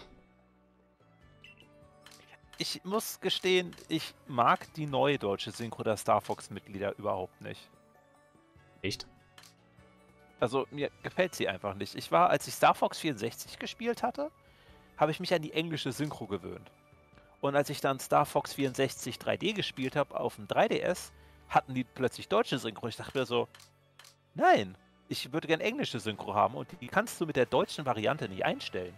S1: Ich muss gestehen, ich mag die neue deutsche Synchro der Star Fox-Mitglieder überhaupt nicht.
S2: Echt?
S1: Also mir gefällt sie einfach nicht. Ich war, als ich Star Fox 64 gespielt hatte, habe ich mich an die englische Synchro gewöhnt. Und als ich dann Star Fox 64 3D gespielt habe auf dem 3DS, hatten die plötzlich deutsche Synchro. Ich dachte mir so, nein, ich würde gern englische Synchro haben und die kannst du mit der deutschen Variante nicht einstellen.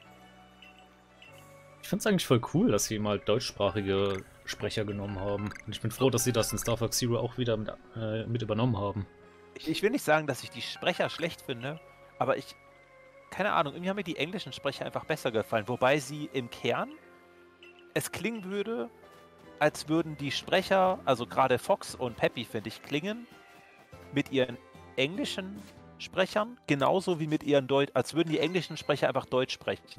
S2: Ich finde es eigentlich voll cool, dass sie mal deutschsprachige Sprecher genommen haben. Und ich bin froh, dass sie das in Star Fox Zero auch wieder mit übernommen haben.
S1: Ich will nicht sagen, dass ich die Sprecher schlecht finde, aber ich keine Ahnung, irgendwie haben mir die englischen Sprecher einfach besser gefallen. Wobei sie im Kern es klingen würde, als würden die Sprecher, also gerade Fox und Peppy, finde ich, klingen mit ihren englischen Sprechern genauso wie mit ihren als würden die englischen Sprecher einfach Deutsch sprechen.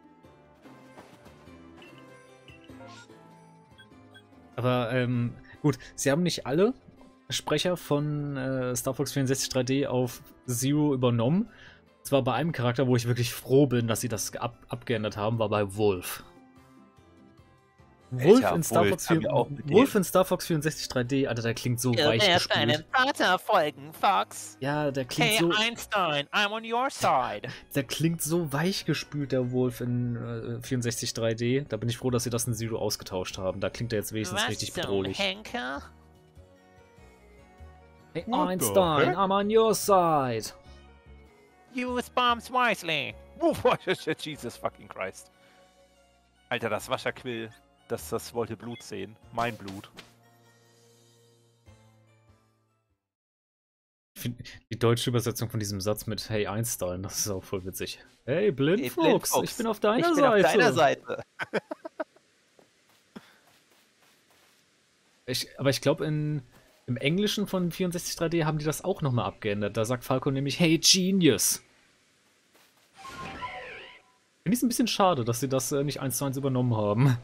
S2: Aber gut, sie haben nicht alle Sprecher von Star Fox 64 3D auf Zero übernommen. Zwar bei einem Charakter, wo ich wirklich froh bin, dass sie das abgeändert haben, war bei Wolf. Wolf in Star Fox 64 3D, Alter, der klingt so weich gespült.
S3: deinem Vater folgen, Fox.
S2: Ja, der klingt
S3: Hey
S2: so...
S3: Einstein, I'm on your side.
S2: Der klingt so weich gespült, der Wolf in 64 3D. Da bin ich froh, dass sie das in Zero ausgetauscht haben. Da klingt er jetzt wenigstens richtig bedrohlich.
S3: Henker?
S2: Hey
S1: What the
S2: Einstein,
S1: heck?
S2: I'm on your side.
S3: Use bombs wisely.
S1: Jesus fucking Christ. Alter, das Wasserquill, das wollte Blut sehen. Mein Blut.
S2: Ich finde die deutsche Übersetzung von diesem Satz mit Hey Einstein, das ist auch voll witzig. Hey Blindfuchs, ich bin auf deiner Seite. Aber ich glaube, im Englischen von 64 3D haben die das auch nochmal abgeändert. Da sagt Falco nämlich Hey Genius. Finde ich es ein bisschen schade, dass sie das nicht 1:1 übernommen haben.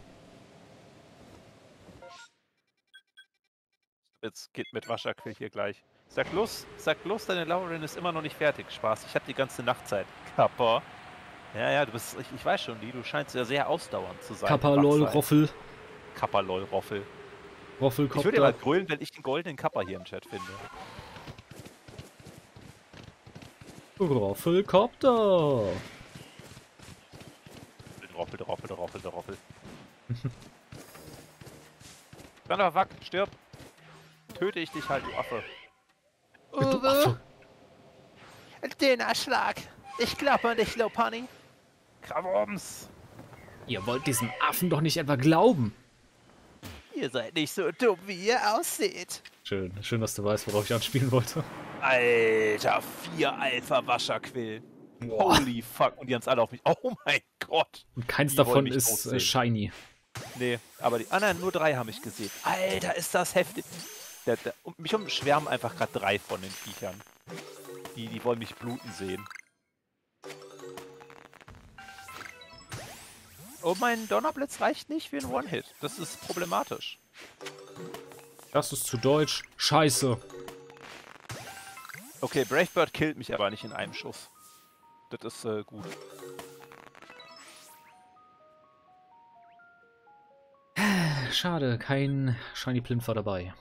S1: Jetzt geht mit Wasserquill hier gleich. Sag los, deine Laurerin ist immer noch nicht fertig. Spaß, ich habe die ganze Nachtzeit. Kappa. Ja, du bist, ich weiß schon, du scheinst ja sehr ausdauernd zu sein.
S2: Kappa, lol, Roffel.
S1: Kappa, lol, Roffel.
S2: Roffelkopter.
S1: Ich würde ja mal grölen, wenn ich den goldenen Kappa hier im Chat finde.
S2: Roffelkopter.
S1: Roffel. Dann Wack, stirb. Töte ich dich halt, du Affe.
S2: Du Affe.
S3: Den Erschlag. Ich glaube an dich, Lopani.
S1: Kravoms.
S2: Ihr wollt diesem Affen doch nicht etwa glauben.
S3: Ihr seid nicht so dumm, wie ihr ausseht.
S2: Schön, dass du weißt, worauf ich anspielen wollte.
S1: Alter, 4 Alpha Wasserquill. Holy fuck. Und die haben es alle auf mich. Oh mein Gott.
S2: Und keins
S1: Die
S2: davon
S1: wollen mich
S2: ist
S1: totsehen.
S2: shiny.
S1: Nee, aber die anderen, nur 3 haben mich gesehen. Alter, ist das heftig. Mich umschwärmen einfach gerade 3 von den Viechern. Die wollen mich bluten sehen. Oh, mein Donnerblitz reicht nicht für einen One-Hit. Das ist problematisch.
S2: Das ist zu deutsch. Scheiße.
S1: Okay, Bravebird killt mich aber nicht in einem Schuss. Das ist gut.
S2: Schade, kein Shiny Plinth war dabei.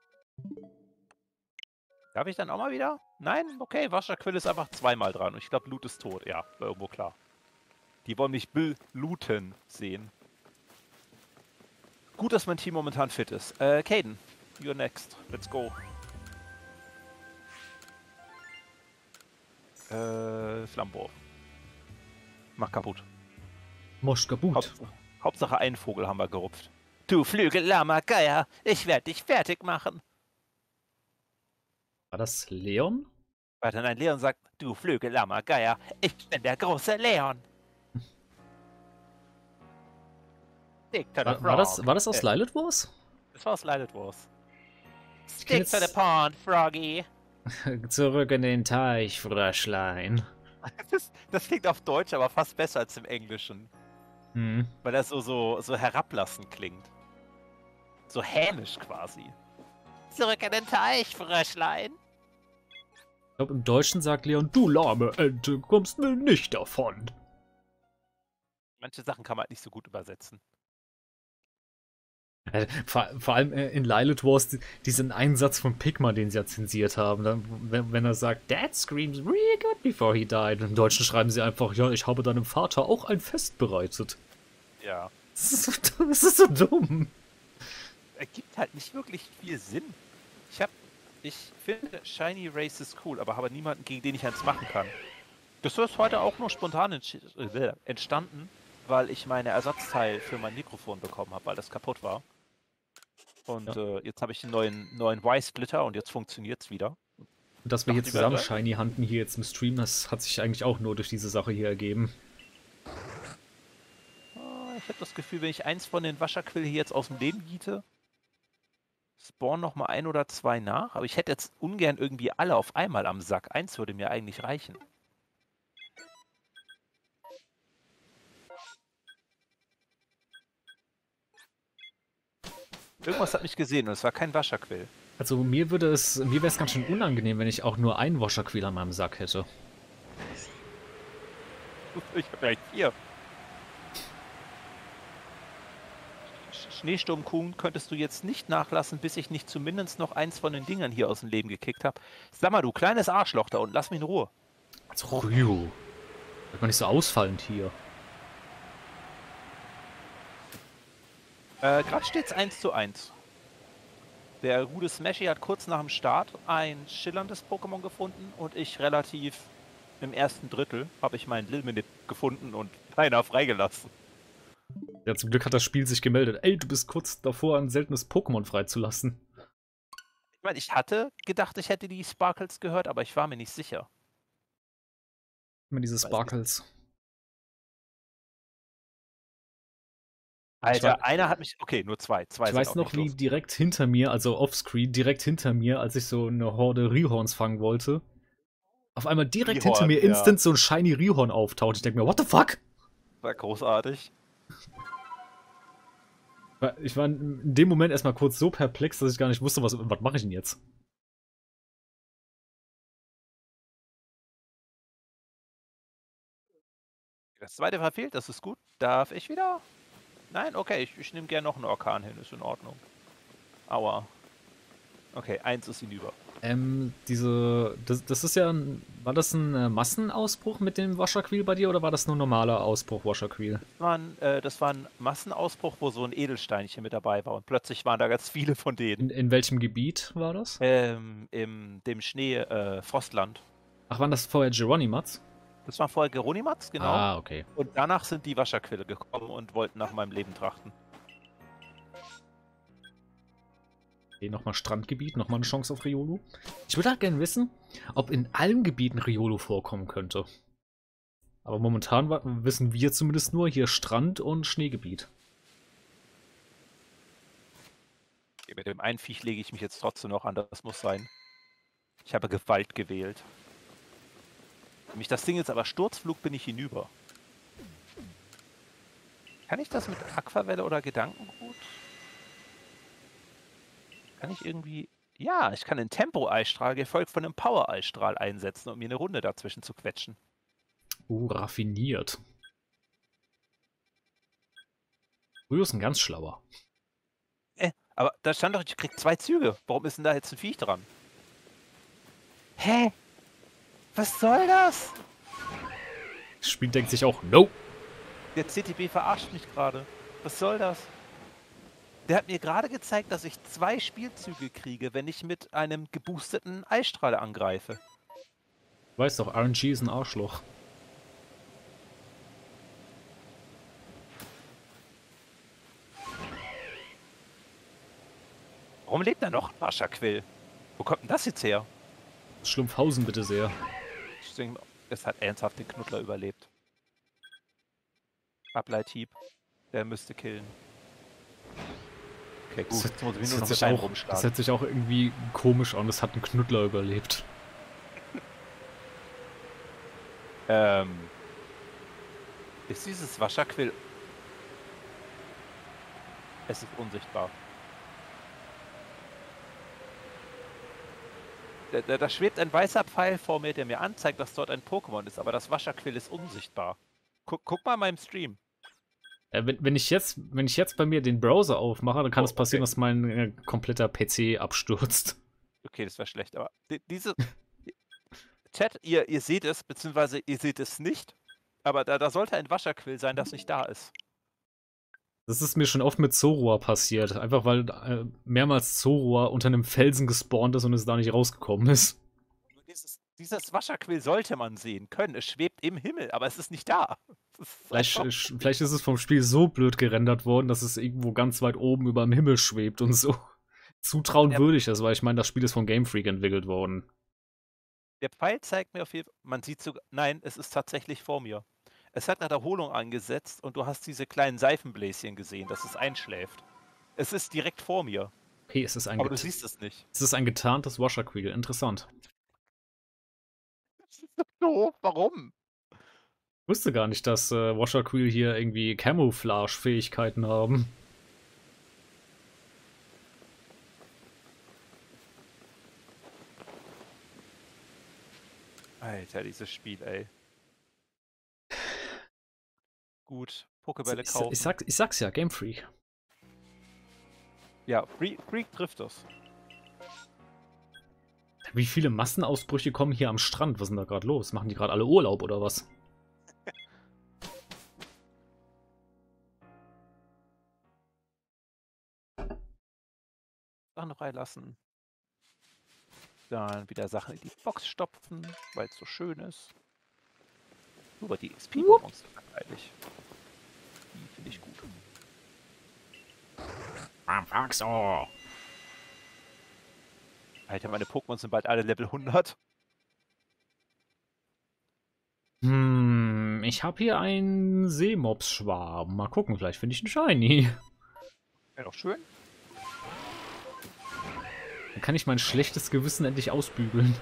S1: Darf ich dann auch mal wieder? Nein? Okay, Wasserquill ist einfach 2-mal dran. Und ich glaube, Loot ist tot. Ja, war irgendwo klar. Die wollen mich belooten sehen. Gut, dass mein Team momentan fit ist. Caden, you're next. Let's go. Flammenwurf. Mach kaputt.
S2: Mosch kaputt.
S1: Hauptsache einen Vogel haben wir gerupft.
S3: Du flügellahmer Geier, ich werde dich fertig machen.
S2: War das Leon?
S1: Weiter nein, Leon sagt,
S3: Du flügellahmer Geier, ich bin der große Leon. Stick to the
S2: War
S3: frog.
S2: das aus Lilith Wars?
S1: das war aus Lilith Wars.
S3: Stick to the pond, Froggy.
S2: Zurück in den Teich, Fröschlein.
S1: Das klingt auf Deutsch aber fast besser als im Englischen.
S2: Hm.
S1: Weil das so herablassend klingt. So hämisch quasi.
S3: Zurück in den Teich, Fröschlein.
S2: Ich glaube, im Deutschen sagt Leon, du lahme Ente, kommst mir nicht davon.
S1: Manche Sachen kann man halt nicht so gut übersetzen.
S2: Vor allem in Lilith Wars, diesen Einsatz von Pigma, den sie ja zensiert haben, dann, wenn er sagt, Dad screams really good before he died. Und im Deutschen schreiben sie einfach, ja, ich habe deinem Vater auch ein Fest bereitet.
S1: Ja.
S2: Das ist so dumm.
S1: Ergibt halt nicht wirklich viel Sinn. Ich finde Shiny Races cool, aber habe niemanden, gegen den ich eins machen kann. Das ist heute auch nur spontan entstanden, weil ich meine Ersatzteil für mein Mikrofon bekommen habe, weil das kaputt war. Und jetzt habe ich einen neuen Y-Splitter und jetzt funktioniert es wieder.
S2: Und dass wir hier
S1: Ach, die
S2: zusammen
S1: Welle?
S2: Shiny hunten hier jetzt im Stream, das hat sich eigentlich auch nur durch diese Sache hier ergeben.
S1: Ich habe das Gefühl, wenn ich eins von den Wascherquill hier jetzt aus dem Leben giete, spawnen noch mal 1 oder 2 nach. Aber ich hätte jetzt ungern irgendwie alle auf einmal am Sack. Eins würde mir eigentlich reichen. Irgendwas hat mich gesehen und es war kein Wascherquill.
S2: Also mir wäre es ganz schön unangenehm, wenn ich auch nur einen Washerquill an meinem Sack hätte.
S1: Ich habe gleich 4. Schneesturmkuhn könntest du jetzt nicht nachlassen, bis ich nicht zumindest noch eins von den Dingern hier aus dem Leben gekickt habe. Sag mal, du kleines Arschloch da unten, lass mich in Ruhe.
S2: Also Ryu. Wird man nicht so ausfallend hier.
S1: Gerade steht's 1:1. Der gute Smashy hat kurz nach dem Start ein schillerndes Pokémon gefunden und ich relativ im ersten Drittel habe ich meinen Lilminip gefunden und keiner freigelassen.
S2: Ja, zum Glück hat das Spiel sich gemeldet. Ey, du bist kurz davor, ein seltenes Pokémon freizulassen.
S1: Ich meine, ich hatte gedacht, ich hätte die Sparkles gehört, aber ich war mir nicht sicher.
S2: Immer diese
S1: Weiß nicht.
S2: Sparkles.
S1: Alter, einer hat mich. Okay, nur zwei.
S2: Ich weiß noch, wie direkt hinter mir, also offscreen, direkt hinter mir, als ich so eine Horde Rhyhorns fangen wollte, auf einmal direkt hinter mir instant so ein shiny Rhyhorn auftaucht. Ich denke mir, what the fuck?
S1: War großartig.
S2: Ich war in dem Moment erstmal kurz so perplex, dass ich gar nicht wusste, was mache ich denn jetzt?
S1: Das zweite verfehlt, das ist gut. Darf ich wieder? Nein? Okay, ich nehme gerne noch einen Orkan hin, ist in Ordnung. Aua. Okay, 1 ist hinüber.
S2: Das ist ja war das ein Massenausbruch mit dem Washerquill bei dir oder war das nur ein normaler Ausbruch Washerquill?
S1: Das war ein Massenausbruch, wo so ein Edelsteinchen mit dabei war und plötzlich waren da ganz viele von denen.
S2: In welchem Gebiet war das?
S1: Dem Schnee, Frostland.
S2: Ach, waren das vorher Geronimats?
S1: Das war vorher Geronimats, genau.
S2: Ah, okay.
S1: Und danach sind die Wascherquille gekommen und wollten nach meinem Leben trachten.
S2: Okay, nochmal Strandgebiet, nochmal eine Chance auf Riolu. Ich würde halt gerne wissen, ob in allen Gebieten Riolu vorkommen könnte. Aber momentan wissen wir zumindest nur hier Strand und Schneegebiet.
S1: Okay, mit dem einen Viech lege ich mich jetzt trotzdem noch an, das muss sein. Ich habe Gewalt gewählt. Nämlich das Ding jetzt aber Sturzflug bin ich hinüber. Kann ich das mit Aquavelle oder Gedankengut? Kann ich irgendwie... Ja, ich kann einen Tempo-Eisstrahl gefolgt von einem Power-Eisstrahl einsetzen, um mir eine Runde dazwischen zu quetschen.
S2: Raffiniert. Ryu ist ein ganz schlauer.
S1: Aber da stand doch, ich krieg 2 Züge. Warum ist denn da jetzt ein Viech dran? Hä? Was soll das?
S2: Das Spiel denkt sich auch, no.
S1: Der CTB verarscht mich gerade. Was soll das? Der hat mir gerade gezeigt, dass ich 2 Spielzüge kriege, wenn ich mit einem geboosteten Eisstrahl angreife.
S2: Du weißt doch, RNG ist ein Arschloch.
S1: Warum lebt da noch ein Wascherquill? Wo kommt denn das jetzt her?
S2: Schlumpfhausen bitte sehr.
S1: Ich denke, es hat ernsthaft den Knuddler überlebt. Ableithieb. Der müsste killen. Okay, gut. Jetzt muss ich nur noch mit einem rumschlagen.
S2: Das hört sich auch irgendwie komisch an. Das hat ein Knuddler überlebt.
S1: Ist dieses Wascherquill... Es ist unsichtbar. Da schwebt ein weißer Pfeil vor mir, der mir anzeigt, dass dort ein Pokémon ist, aber das Wascherquill ist unsichtbar. Guck mal in meinem Stream.
S2: Wenn ich jetzt bei mir den Browser aufmache, dann kann es passieren,
S1: okay,
S2: dass mein kompletter PC abstürzt.
S1: Okay, das wäre schlecht, aber diese... Chat, ihr seht es, beziehungsweise ihr seht es nicht, aber da sollte ein Wascherquill sein, das nicht da ist.
S2: Das ist mir schon oft mit Zorua passiert. Einfach weil mehrmals Zorua unter einem Felsen gespawnt ist und es da nicht rausgekommen ist.
S1: Dieses Wascherquill sollte man sehen können. Es schwebt im Himmel, aber es ist nicht da.
S2: Vielleicht ist es vom Spiel so blöd gerendert worden, dass es irgendwo ganz weit oben über dem Himmel schwebt und so. Zutrauen würde ich das, weil ich meine, das Spiel ist von Game Freak entwickelt worden.
S1: Der Pfeil zeigt mir auf jeden Fall, man sieht sogar, nein, es ist tatsächlich vor mir. Es hat nach Erholung angesetzt und du hast diese kleinen Seifenbläschen gesehen, dass es einschläft. Es ist direkt vor mir,
S2: Okay, es ist
S1: aber du siehst es nicht.
S2: ein getarntes Washerquill. Interessant.
S1: Das ist so doof, warum?
S2: Ich wusste gar nicht, dass Washerquill hier irgendwie Camouflage-Fähigkeiten haben.
S1: Alter, dieses Spiel, ey. Gut, Pokébälle kaufen.
S2: Ich sag's ja, Game Freak.
S1: Ja, Freak trifft das.
S2: Wie viele Massenausbrüche kommen hier am Strand? Was ist denn da gerade los? Machen die gerade alle Urlaub oder was?
S1: Sachen freilassen. Dann wieder Sachen in die Box stopfen, weil es so schön ist. Über die XP-Bonbons eigentlich. Die finde ich gut. Alter, meine Pokémon sind bald alle Level 100.
S2: Ich habe hier einen Seemops-Schwarm. Mal gucken, vielleicht finde ich einen Shiny.
S1: Wäre doch schön.
S2: Dann kann ich mein schlechtes Gewissen endlich ausbügeln.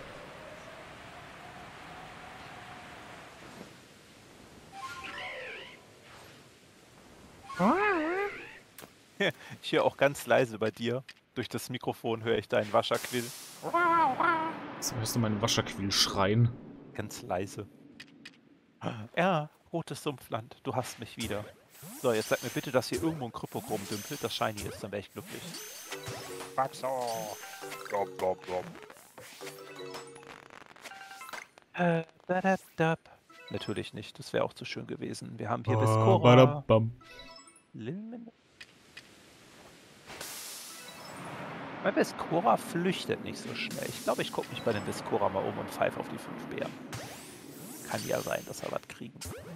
S1: Ich höre auch ganz leise bei dir. Durch das Mikrofon höre ich deinen Wascherquill.
S2: Jetzt hörst du meinen Wascherquill schreien.
S1: Ganz leise. Ja, rotes Sumpfland, du hast mich wieder. So, jetzt sag mir bitte, dass hier irgendwo ein Kryptochrom dümpelt, das shiny ist, dann wäre ich glücklich. Natürlich nicht, das wäre auch zu schön gewesen. Wir haben hier Viscora. Mein Viscora flüchtet nicht so schnell. Ich glaube, ich gucke mich bei dem Viscora mal um und pfeife auf die 5 Bären. Kann ja sein, dass wir was kriegen.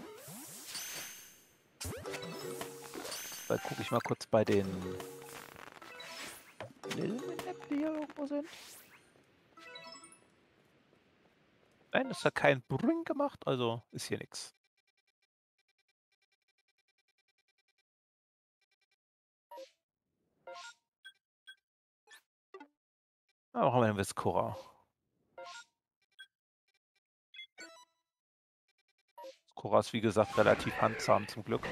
S1: Dann gucke ich mal kurz bei den Lilmenep, die hier irgendwo sind. Nein, es hat kein Brünn gemacht, also ist hier nichts. Aber machen wir den Viscora. Viscora ist wie gesagt relativ handzahm zum Glück.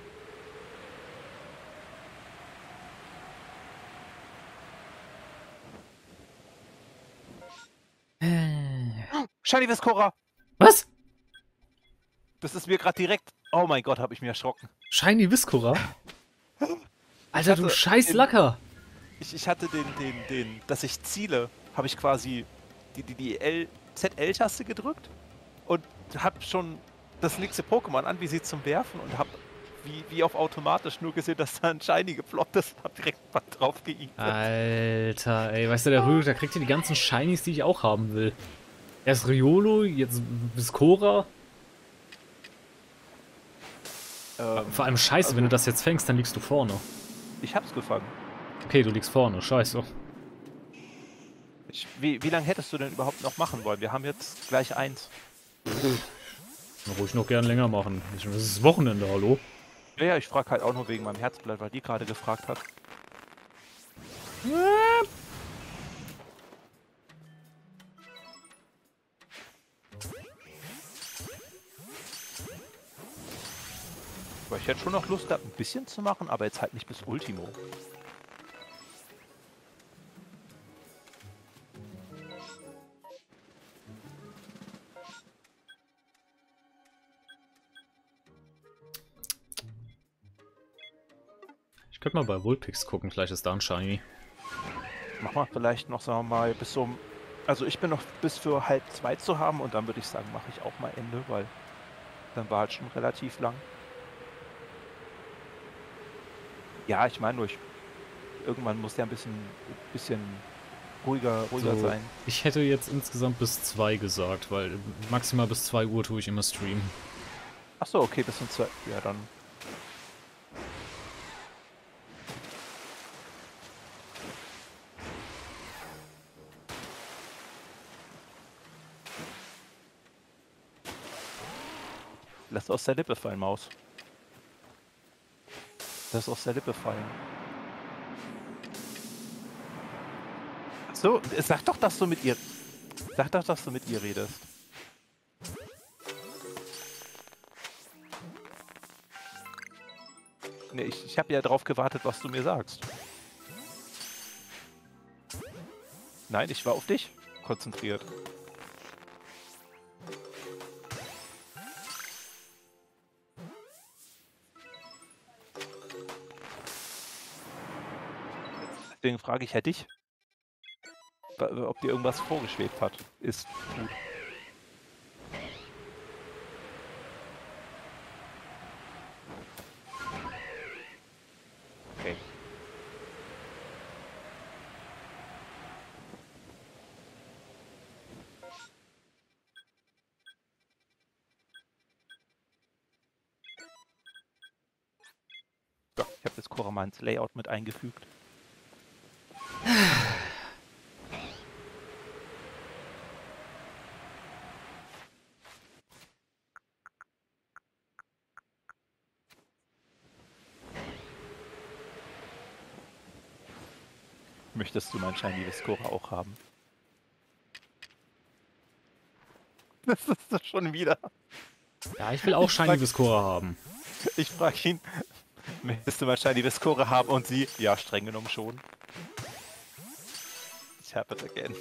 S1: Shiny Viscora!
S2: Was?
S1: Das ist mir gerade direkt... Oh mein Gott, habe ich mir erschrocken.
S2: Shiny Viscora? Alter, du scheiß Lacker!
S1: Ich hatte dass ich ziele, habe ich quasi die ZL-Taste gedrückt und habe schon das nächste Pokémon anvisiert zum Werfen und habe wie auf automatisch nur gesehen, dass da ein Shiny geploppt ist und habe direkt mal drauf geeatet.
S2: Alter, ey, weißt du, der Rüdiger, der kriegt hier die ganzen Shinies, die ich auch haben will. Erst Riolo, jetzt Viscora. Vor allem scheiße,
S1: also,
S2: wenn du das jetzt fängst, dann liegst du vorne.
S1: Ich hab's gefangen.
S2: Okay, du liegst vorne, scheiße.
S1: Wie lange hättest du denn überhaupt noch machen wollen? Wir haben jetzt gleich 1.
S2: Da ruhig noch gern länger machen. Das ist Wochenende, hallo?
S1: Ja, ich frage halt auch nur wegen meinem Herzblatt, weil die gerade gefragt hat. Weil ich hätte schon noch Lust gehabt, ein bisschen zu machen, aber jetzt halt nicht bis Ultimo.
S2: Ich könnte mal bei Vulpix gucken, vielleicht ist da ein Shiny.
S1: Mach mal vielleicht noch, sagen wir mal, bis so... Also ich bin noch bis für 1:30 zu haben und dann würde ich sagen, mache ich auch mal Ende, weil dann war halt schon relativ lang. Ja, ich meine nur, irgendwann muss der ein bisschen ruhiger
S2: So,
S1: sein.
S2: ich hätte jetzt insgesamt bis 2 gesagt, weil maximal bis 2 Uhr tue ich immer streamen.
S1: Achso, okay, bis um 2. Ja, dann... Lass aus der Lippe fallen, Maus. Lass aus der Lippe fallen. Ach so, sag doch, dass du mit ihr... Sag doch, dass du mit ihr redest. Nee, ich habe ja drauf gewartet, was du mir sagst. Nein, ich war auf dich konzentriert. Deswegen frage ich ja dich, ob dir irgendwas vorgeschwebt hat. Ist gut. Okay. So, ich habe jetzt Cora mal ins Layout mit eingefügt. Möchtest du mein Shiny Viscora auch haben? Das ist das schon wieder.
S2: Ja, ich will auch Shiny Viscora haben.
S1: Ich frage ihn, möchtest du mein Shiny Viscora haben? Und sie, ja, streng genommen schon. Ich have it again.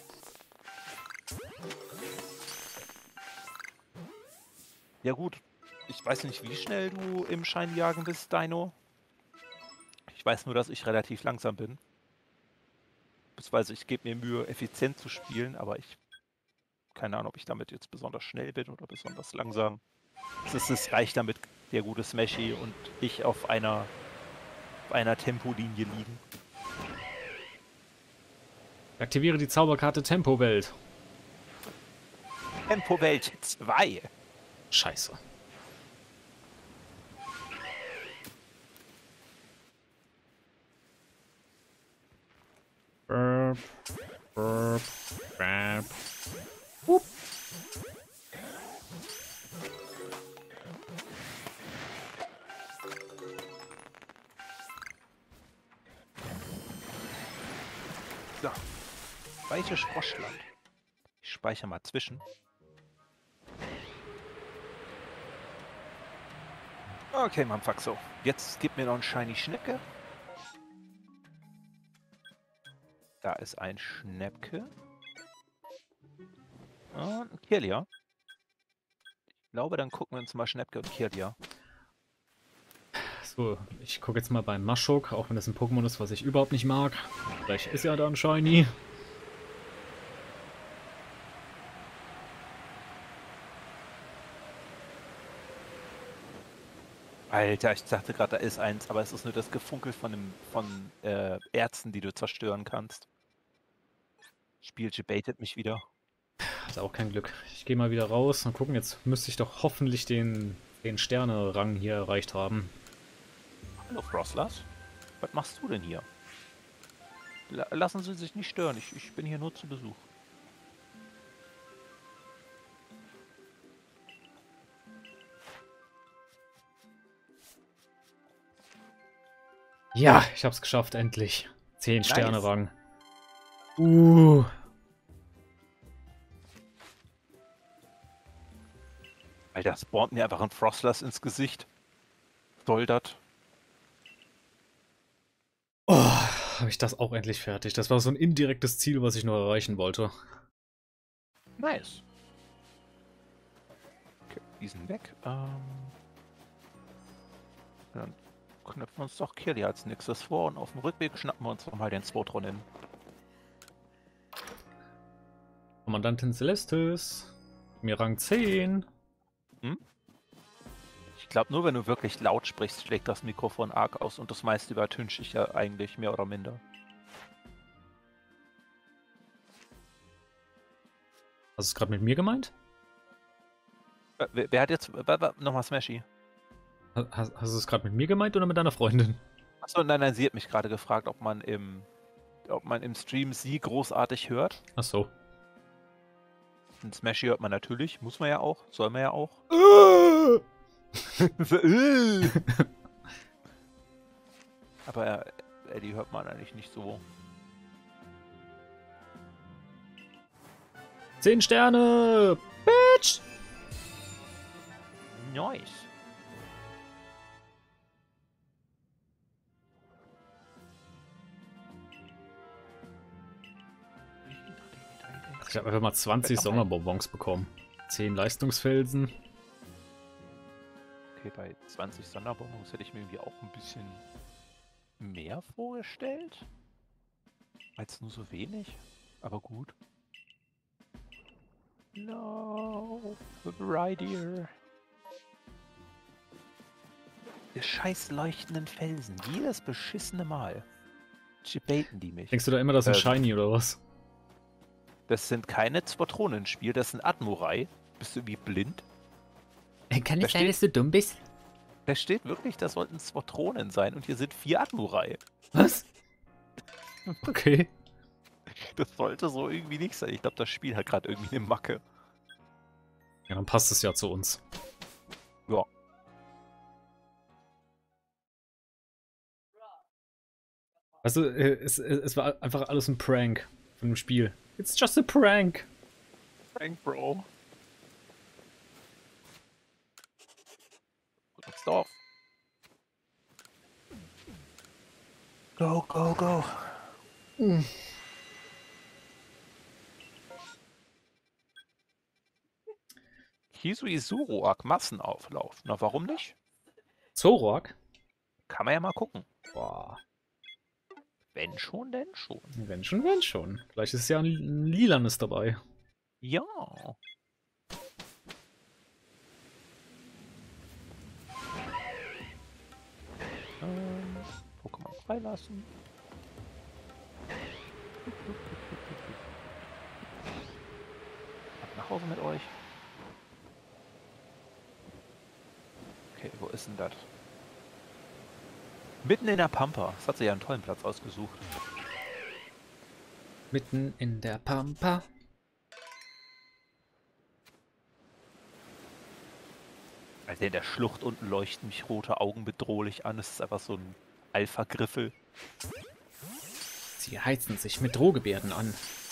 S1: Ja gut, ich weiß nicht, wie schnell du im Shiny-Jagen bist, Dino. Ich weiß nur, dass ich relativ langsam bin. Beziehungsweise ich gebe mir Mühe, effizient zu spielen, aber ich... Keine Ahnung, ob ich damit jetzt besonders schnell bin oder besonders langsam. Es reicht damit, der gute Smashy und ich auf einer Tempolinie liegen.
S2: Aktiviere die Zauberkarte Tempowelt.
S1: Tempowelt 2.
S2: Scheiße. Burp, burp, burp. Hup.
S1: So. Weites Froschland. Ich speichere mal zwischen. Okay, Manfaxo. Jetzt gib mir noch ein Shiny Schnecke. Da ist ein Schnäppke. Und ein Kirlia. Ich glaube, dann gucken wir uns mal Schnäppke und Kirlia.
S2: So, ich gucke jetzt mal beim Maschok, auch wenn das ein Pokémon ist, was ich überhaupt nicht mag. Vielleicht ist ja dann Shiny.
S1: Alter, ich dachte gerade, da ist eins, aber es ist nur das Gefunkel von Erzen, die du zerstören kannst. Spielchen baitet mich wieder.
S2: Hat auch kein Glück. Ich gehe mal wieder raus und gucken. Jetzt müsste ich doch hoffentlich den Sterne-Rang hier erreicht haben.
S1: Hallo Frostlass, was machst du denn hier? Lassen Sie sich nicht stören, ich bin hier nur zu Besuch.
S2: Ja, ich hab's geschafft, endlich. 10
S1: Nice.
S2: Sterne-Rang.
S1: Alter, spawnt mir einfach ein Frostlass ins Gesicht. Soll das?
S2: Oh, habe ich das auch endlich fertig. Das war so ein indirektes Ziel, was ich nur erreichen wollte.
S1: Nice. Okay, die sind weg. Dann knöpfen wir uns doch Kirli als nächstes vor und auf dem Rückweg schnappen wir uns nochmal den Swotronin.
S2: Kommandantin Celestis. Mir Rang 10.
S1: Ich glaube, nur wenn du wirklich laut sprichst, schlägt das Mikrofon arg aus und das meiste übertünche ich ja eigentlich mehr oder minder.
S2: Hast du es gerade mit mir gemeint?
S1: Wer hat jetzt... Nochmal Smashy.
S2: Hast du es gerade mit mir gemeint oder mit deiner Freundin?
S1: Achso, nein, sie hat mich gerade gefragt, ob man im Stream sie großartig hört.
S2: Ach so.
S1: Den Smashy hört man natürlich, muss man ja auch, soll man ja auch. Aber Eddie hört man eigentlich nicht so.
S2: 10 Sterne! Bitch!
S1: Nice.
S2: Ich habe einfach mal 20 Sommerbonbons bekommen. 10 Leistungsfelsen.
S1: Okay, bei 20 Sonderbonbons hätte ich mir irgendwie auch ein bisschen mehr vorgestellt. Als nur so wenig. Aber gut. No, right here. Die scheiß leuchtenden Felsen. Jedes beschissene Mal. Baiten die mich.
S2: Denkst du da immer, das ist ein Shiny oder was?
S1: Das sind keine Zwatronen im Spiel, das sind Admurai. Bist du irgendwie blind?
S3: Kann es sein, dass du dumm bist?
S1: Da steht wirklich, das sollten Zwatronen sein und hier sind 4 Admurai.
S2: Was? Okay.
S1: Das sollte so irgendwie nicht sein. Ich glaube, das Spiel hat gerade irgendwie eine Macke.
S2: Ja, dann passt es ja zu uns.
S1: Ja.
S2: Also, es war einfach alles ein Prank von dem Spiel. It's just a prank.
S1: Prank, Bro. Let's stop. Go, go, go. Hisui Zoroark Massenauflauf. Na, warum nicht?
S2: Zoroark?
S1: Kann man ja mal gucken.
S2: Boah.
S1: Wenn schon, denn schon.
S2: Wenn schon, wenn schon. Vielleicht ist ja ein lilanes dabei.
S1: Ja. Pokémon freilassen. Ab nach Hause mit euch. Okay, wo ist denn das? Mitten in der Pampa. Das hat sich ja einen tollen Platz ausgesucht.
S2: Mitten in der Pampa.
S1: Also in der Schlucht unten leuchten mich rote Augen bedrohlich an. Es ist einfach so ein Alpha-Griffel.
S2: Sie heizen sich mit Drohgebärden an.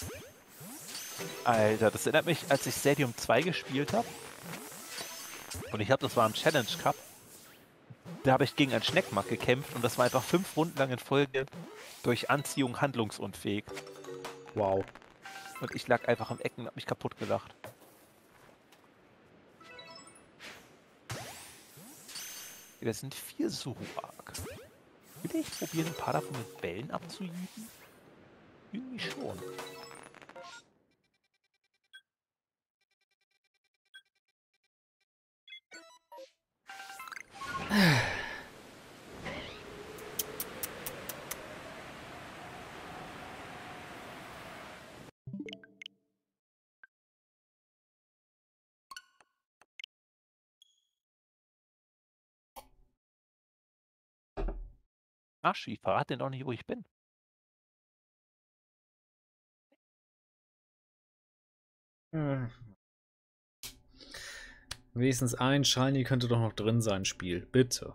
S1: Alter, das erinnert mich, als ich Stadium 2 gespielt habe. Und ich glaube, das war im Challenge Cup. Da habe ich gegen einen Schneckmack gekämpft und das war einfach 5 Runden lang in Folge durch Anziehung handlungsunfähig.
S2: Wow.
S1: Und ich lag einfach am Ecken und hab mich kaputt gelacht. Das sind 4 Zoroark. Will ich probieren, ein paar davon mit Bällen abzujieben? Irgendwie schon. Aschi, verrat denn doch nicht, wo ich bin.
S2: Wenigstens ein Shiny könnte doch noch drin sein, Spiel. Bitte.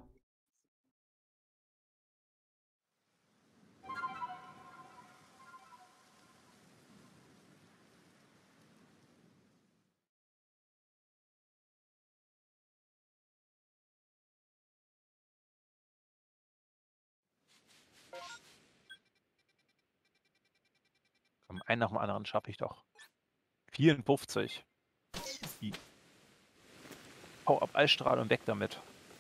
S1: Komm, einen nach dem anderen schaffe ich doch. 54. Hau ab Eisstrahl und weg damit.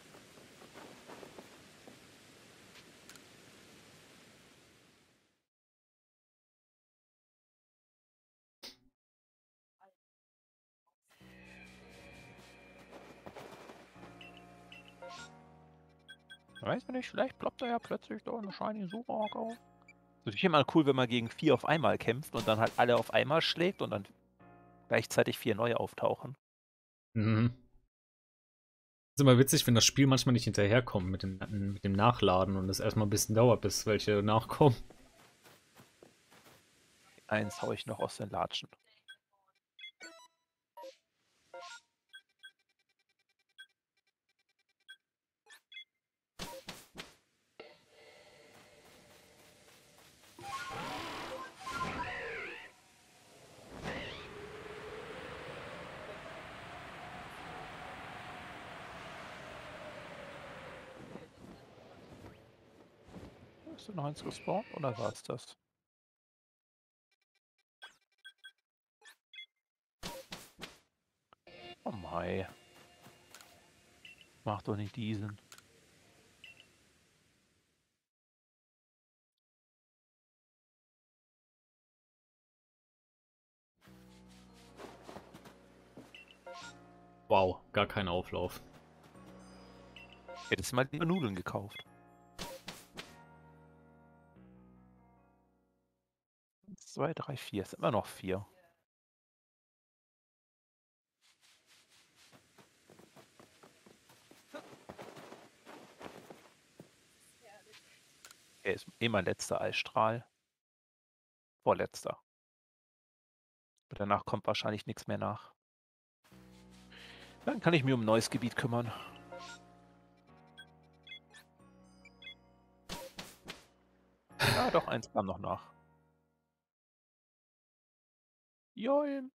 S1: Weiß ich nicht, vielleicht ploppt da ja plötzlich doch eine Shiny Zoroark auf. Das ist immer cool, wenn man gegen 4 auf einmal kämpft und dann halt alle auf einmal schlägt und dann gleichzeitig 4 neue auftauchen.
S2: Mhm. Ist immer witzig, wenn das Spiel manchmal nicht hinterherkommt mit dem Nachladen und es erstmal ein bisschen dauert, bis welche nachkommen.
S1: Eins hau ich noch aus den Latschen. Ist da noch eins gespawnt oder war es das? Oh mei. Mach doch nicht diesen.
S2: Wow, gar kein Auflauf.
S1: Hättest du mal lieber Nudeln gekauft. 1, 2, 3, 4. Ist immer noch 4. Er ist immer letzter Eisstrahl. Vorletzter. Und danach kommt wahrscheinlich nichts mehr nach. Dann kann ich mich um ein neues Gebiet kümmern. Ja, doch, eins kam noch nach. Join.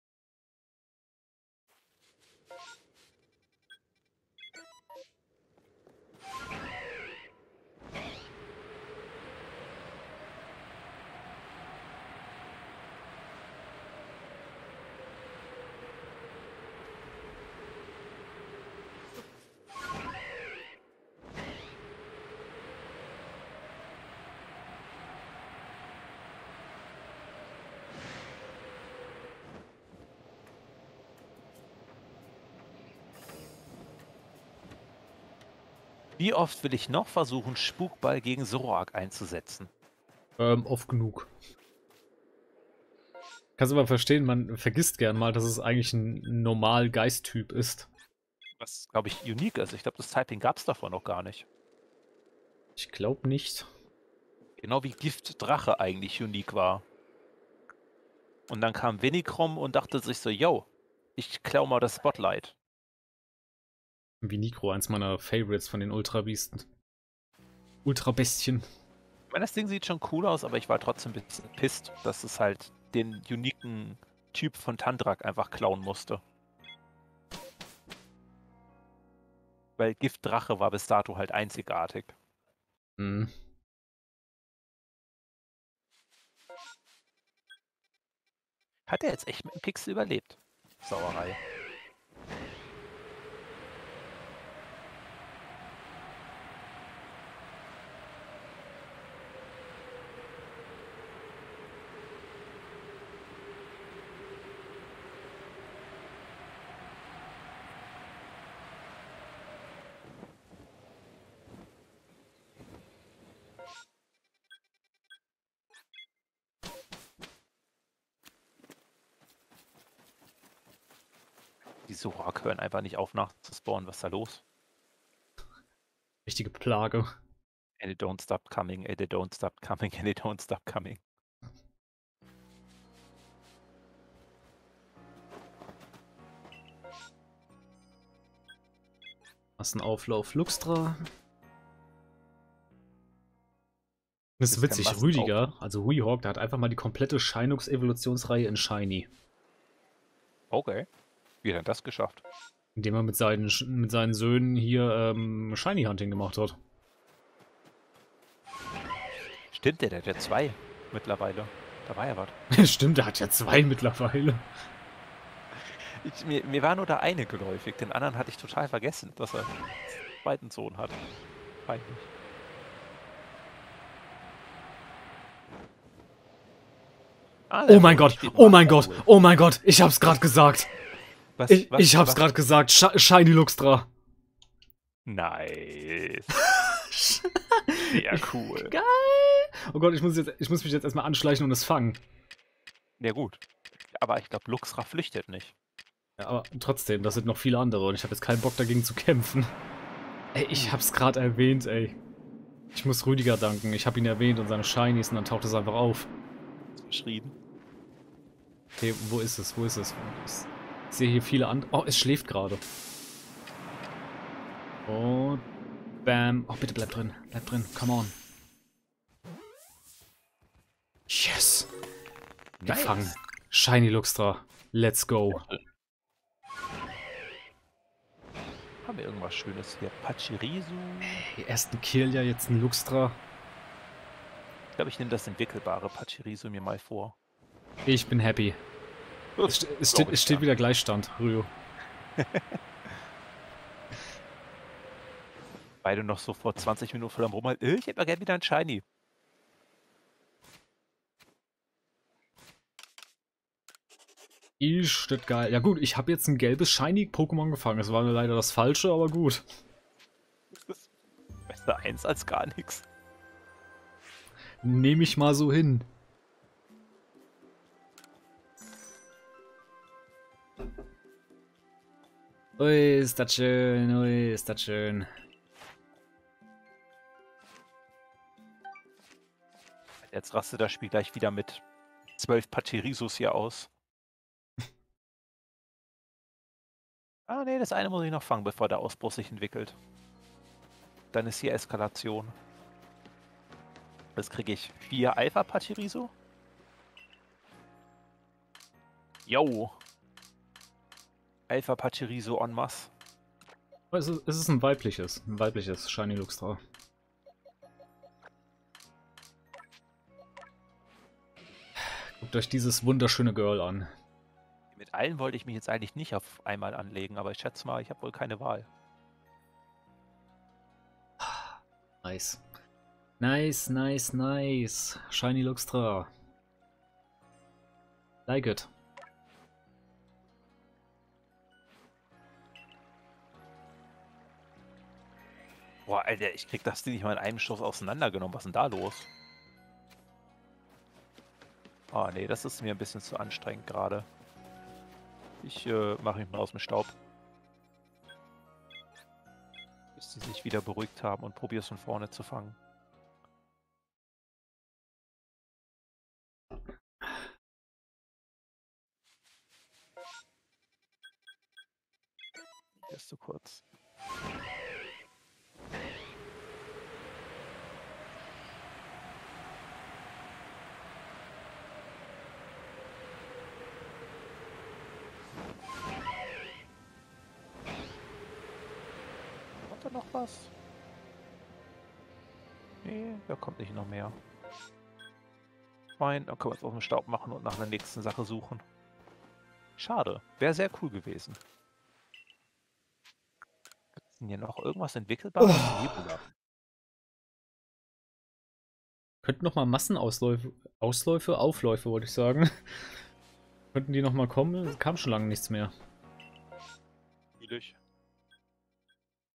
S1: Wie oft will ich noch versuchen, Spukball gegen Zoroark einzusetzen?
S2: Oft genug. Kannst du aber verstehen, man vergisst gern mal, dass es eigentlich ein Normal-Geist-Typ ist.
S1: Was, glaube ich, unique ist. Ich glaube, das Typing gab es davor noch gar nicht.
S2: Ich glaube nicht.
S1: Genau wie Gift-Drache eigentlich unique war. Und dann kam Winnicrom und dachte sich so, yo, ich klau mal das Spotlight.
S2: Wie Nikro, eins meiner Favorites von den Ultrabiesten. Ultrabestien.
S1: Ich meine, das Ding sieht schon cool aus, aber ich war trotzdem ein bisschen pisst, dass es halt den uniken Typ von Tandrak einfach klauen musste. Weil Gift-Drache war bis dato halt einzigartig.
S2: Hm.
S1: Hat er jetzt echt mit dem Pixel überlebt? Sauerei. Die Zoroark hören einfach nicht auf nachzuspawnen. Was ist da los?
S2: Richtige Plage.
S1: And they don't stop coming, and they don't stop coming, and they don't stop coming.
S2: Massenauflauf Luxtra. Das ist
S1: Das ist kein
S2: witzig,
S1: Massenauflauf.
S2: Rüdiger, also Weehawk, der hat einfach mal die komplette Shinux-Evolutionsreihe in Shiny.
S1: Okay. Wie hat er das geschafft?
S2: Indem er mit seinen Söhnen hier Shiny-Hunting gemacht hat.
S1: Stimmt, der hat ja 2 mittlerweile. Da war ja was.
S2: Stimmt, der hat ja 2 mittlerweile.
S1: Mir war nur der eine geläufig, den anderen hatte ich total vergessen, dass er einen zweiten Sohn hat. Peinlich. Ah,
S2: Oh mein Gott, oh mein Gott, oh mein Gott, ich hab's gerade gesagt. Ich hab's gerade gesagt, Shiny Luxtra.
S1: Nice. Sehr cool.
S2: Geil. Oh Gott, ich muss mich jetzt erstmal anschleichen und es fangen.
S1: Ja gut. Aber ich glaube, Luxra flüchtet nicht.
S2: Ja, aber trotzdem, das sind noch viele andere und ich habe jetzt keinen Bock dagegen zu kämpfen. Ey, ich hab's gerade erwähnt, ey. Ich muss Rüdiger danken. Ich habe ihn erwähnt und seine Shinies und dann taucht es einfach auf.
S1: Verschrieben.
S2: Okay, wo ist es? Wo ist es? Ich sehe hier viele andere. Oh, es schläft gerade. Und bam. Oh, bitte bleib drin. Bleib drin. Come on. Yes. Gefangen.
S1: Nice.
S2: Shiny Luxtra. Let's go.
S1: Haben wir irgendwas Schönes hier? Pachirisu.
S2: Erst ein Kill, ja, jetzt ein Luxtra.
S1: Ich glaube, ich nehme das entwickelbare Pachirisu mir mal vor.
S2: Ich bin happy. Es steht wieder Gleichstand, Ryo.
S1: Beide noch so vor 20 Minuten voll am Rumhalten. Ich hätte mal gerne wieder ein Shiny.
S2: Ist das geil. Ja gut, ich habe jetzt ein gelbes Shiny-Pokémon gefangen. Es war mir leider das falsche, aber gut.
S1: Besser eins als gar nichts.
S2: Nehme ich mal so hin. Ui, ist das schön, ui, ist das schön.
S1: Jetzt rastet das Spiel gleich wieder mit 12 Pachirisus hier aus. Ah ne, das eine muss ich noch fangen, bevor der Ausbruch sich entwickelt. Dann ist hier Eskalation. Jetzt kriege ich 4 Alpha-Pachirisu. Yo! Alpha-Pachirisu en masse.
S2: Es ist ein weibliches Shiny Luxtra. Guckt euch dieses wunderschöne Girl an.
S1: Mit allen wollte ich mich jetzt eigentlich nicht auf einmal anlegen, aber ich schätze mal, ich habe wohl keine Wahl.
S2: Nice. Nice, nice, nice. Shiny Luxtra. Like it.
S1: Boah, Alter, ich krieg das Ding nicht mal in einem Schuss auseinandergenommen. Was ist denn da los? Ah, nee, das ist mir ein bisschen zu anstrengend gerade. Ich mache mich mal aus dem Staub. Bis sie sich wieder beruhigt haben und probiere es von vorne zu fangen. Erst so kurz. Kommt da noch was? Nee, da kommt nicht noch mehr. Fein, dann können wir uns aus dem Staub machen und nach der nächsten Sache suchen. Schade, wäre sehr cool gewesen. Gibt es denn hier noch irgendwas Entwickelbares? Nebula.
S2: Könnten noch mal Massenausläufe, Aufläufe wollte ich sagen. Könnten die noch mal kommen? Es kam schon lange nichts mehr.
S1: Natürlich.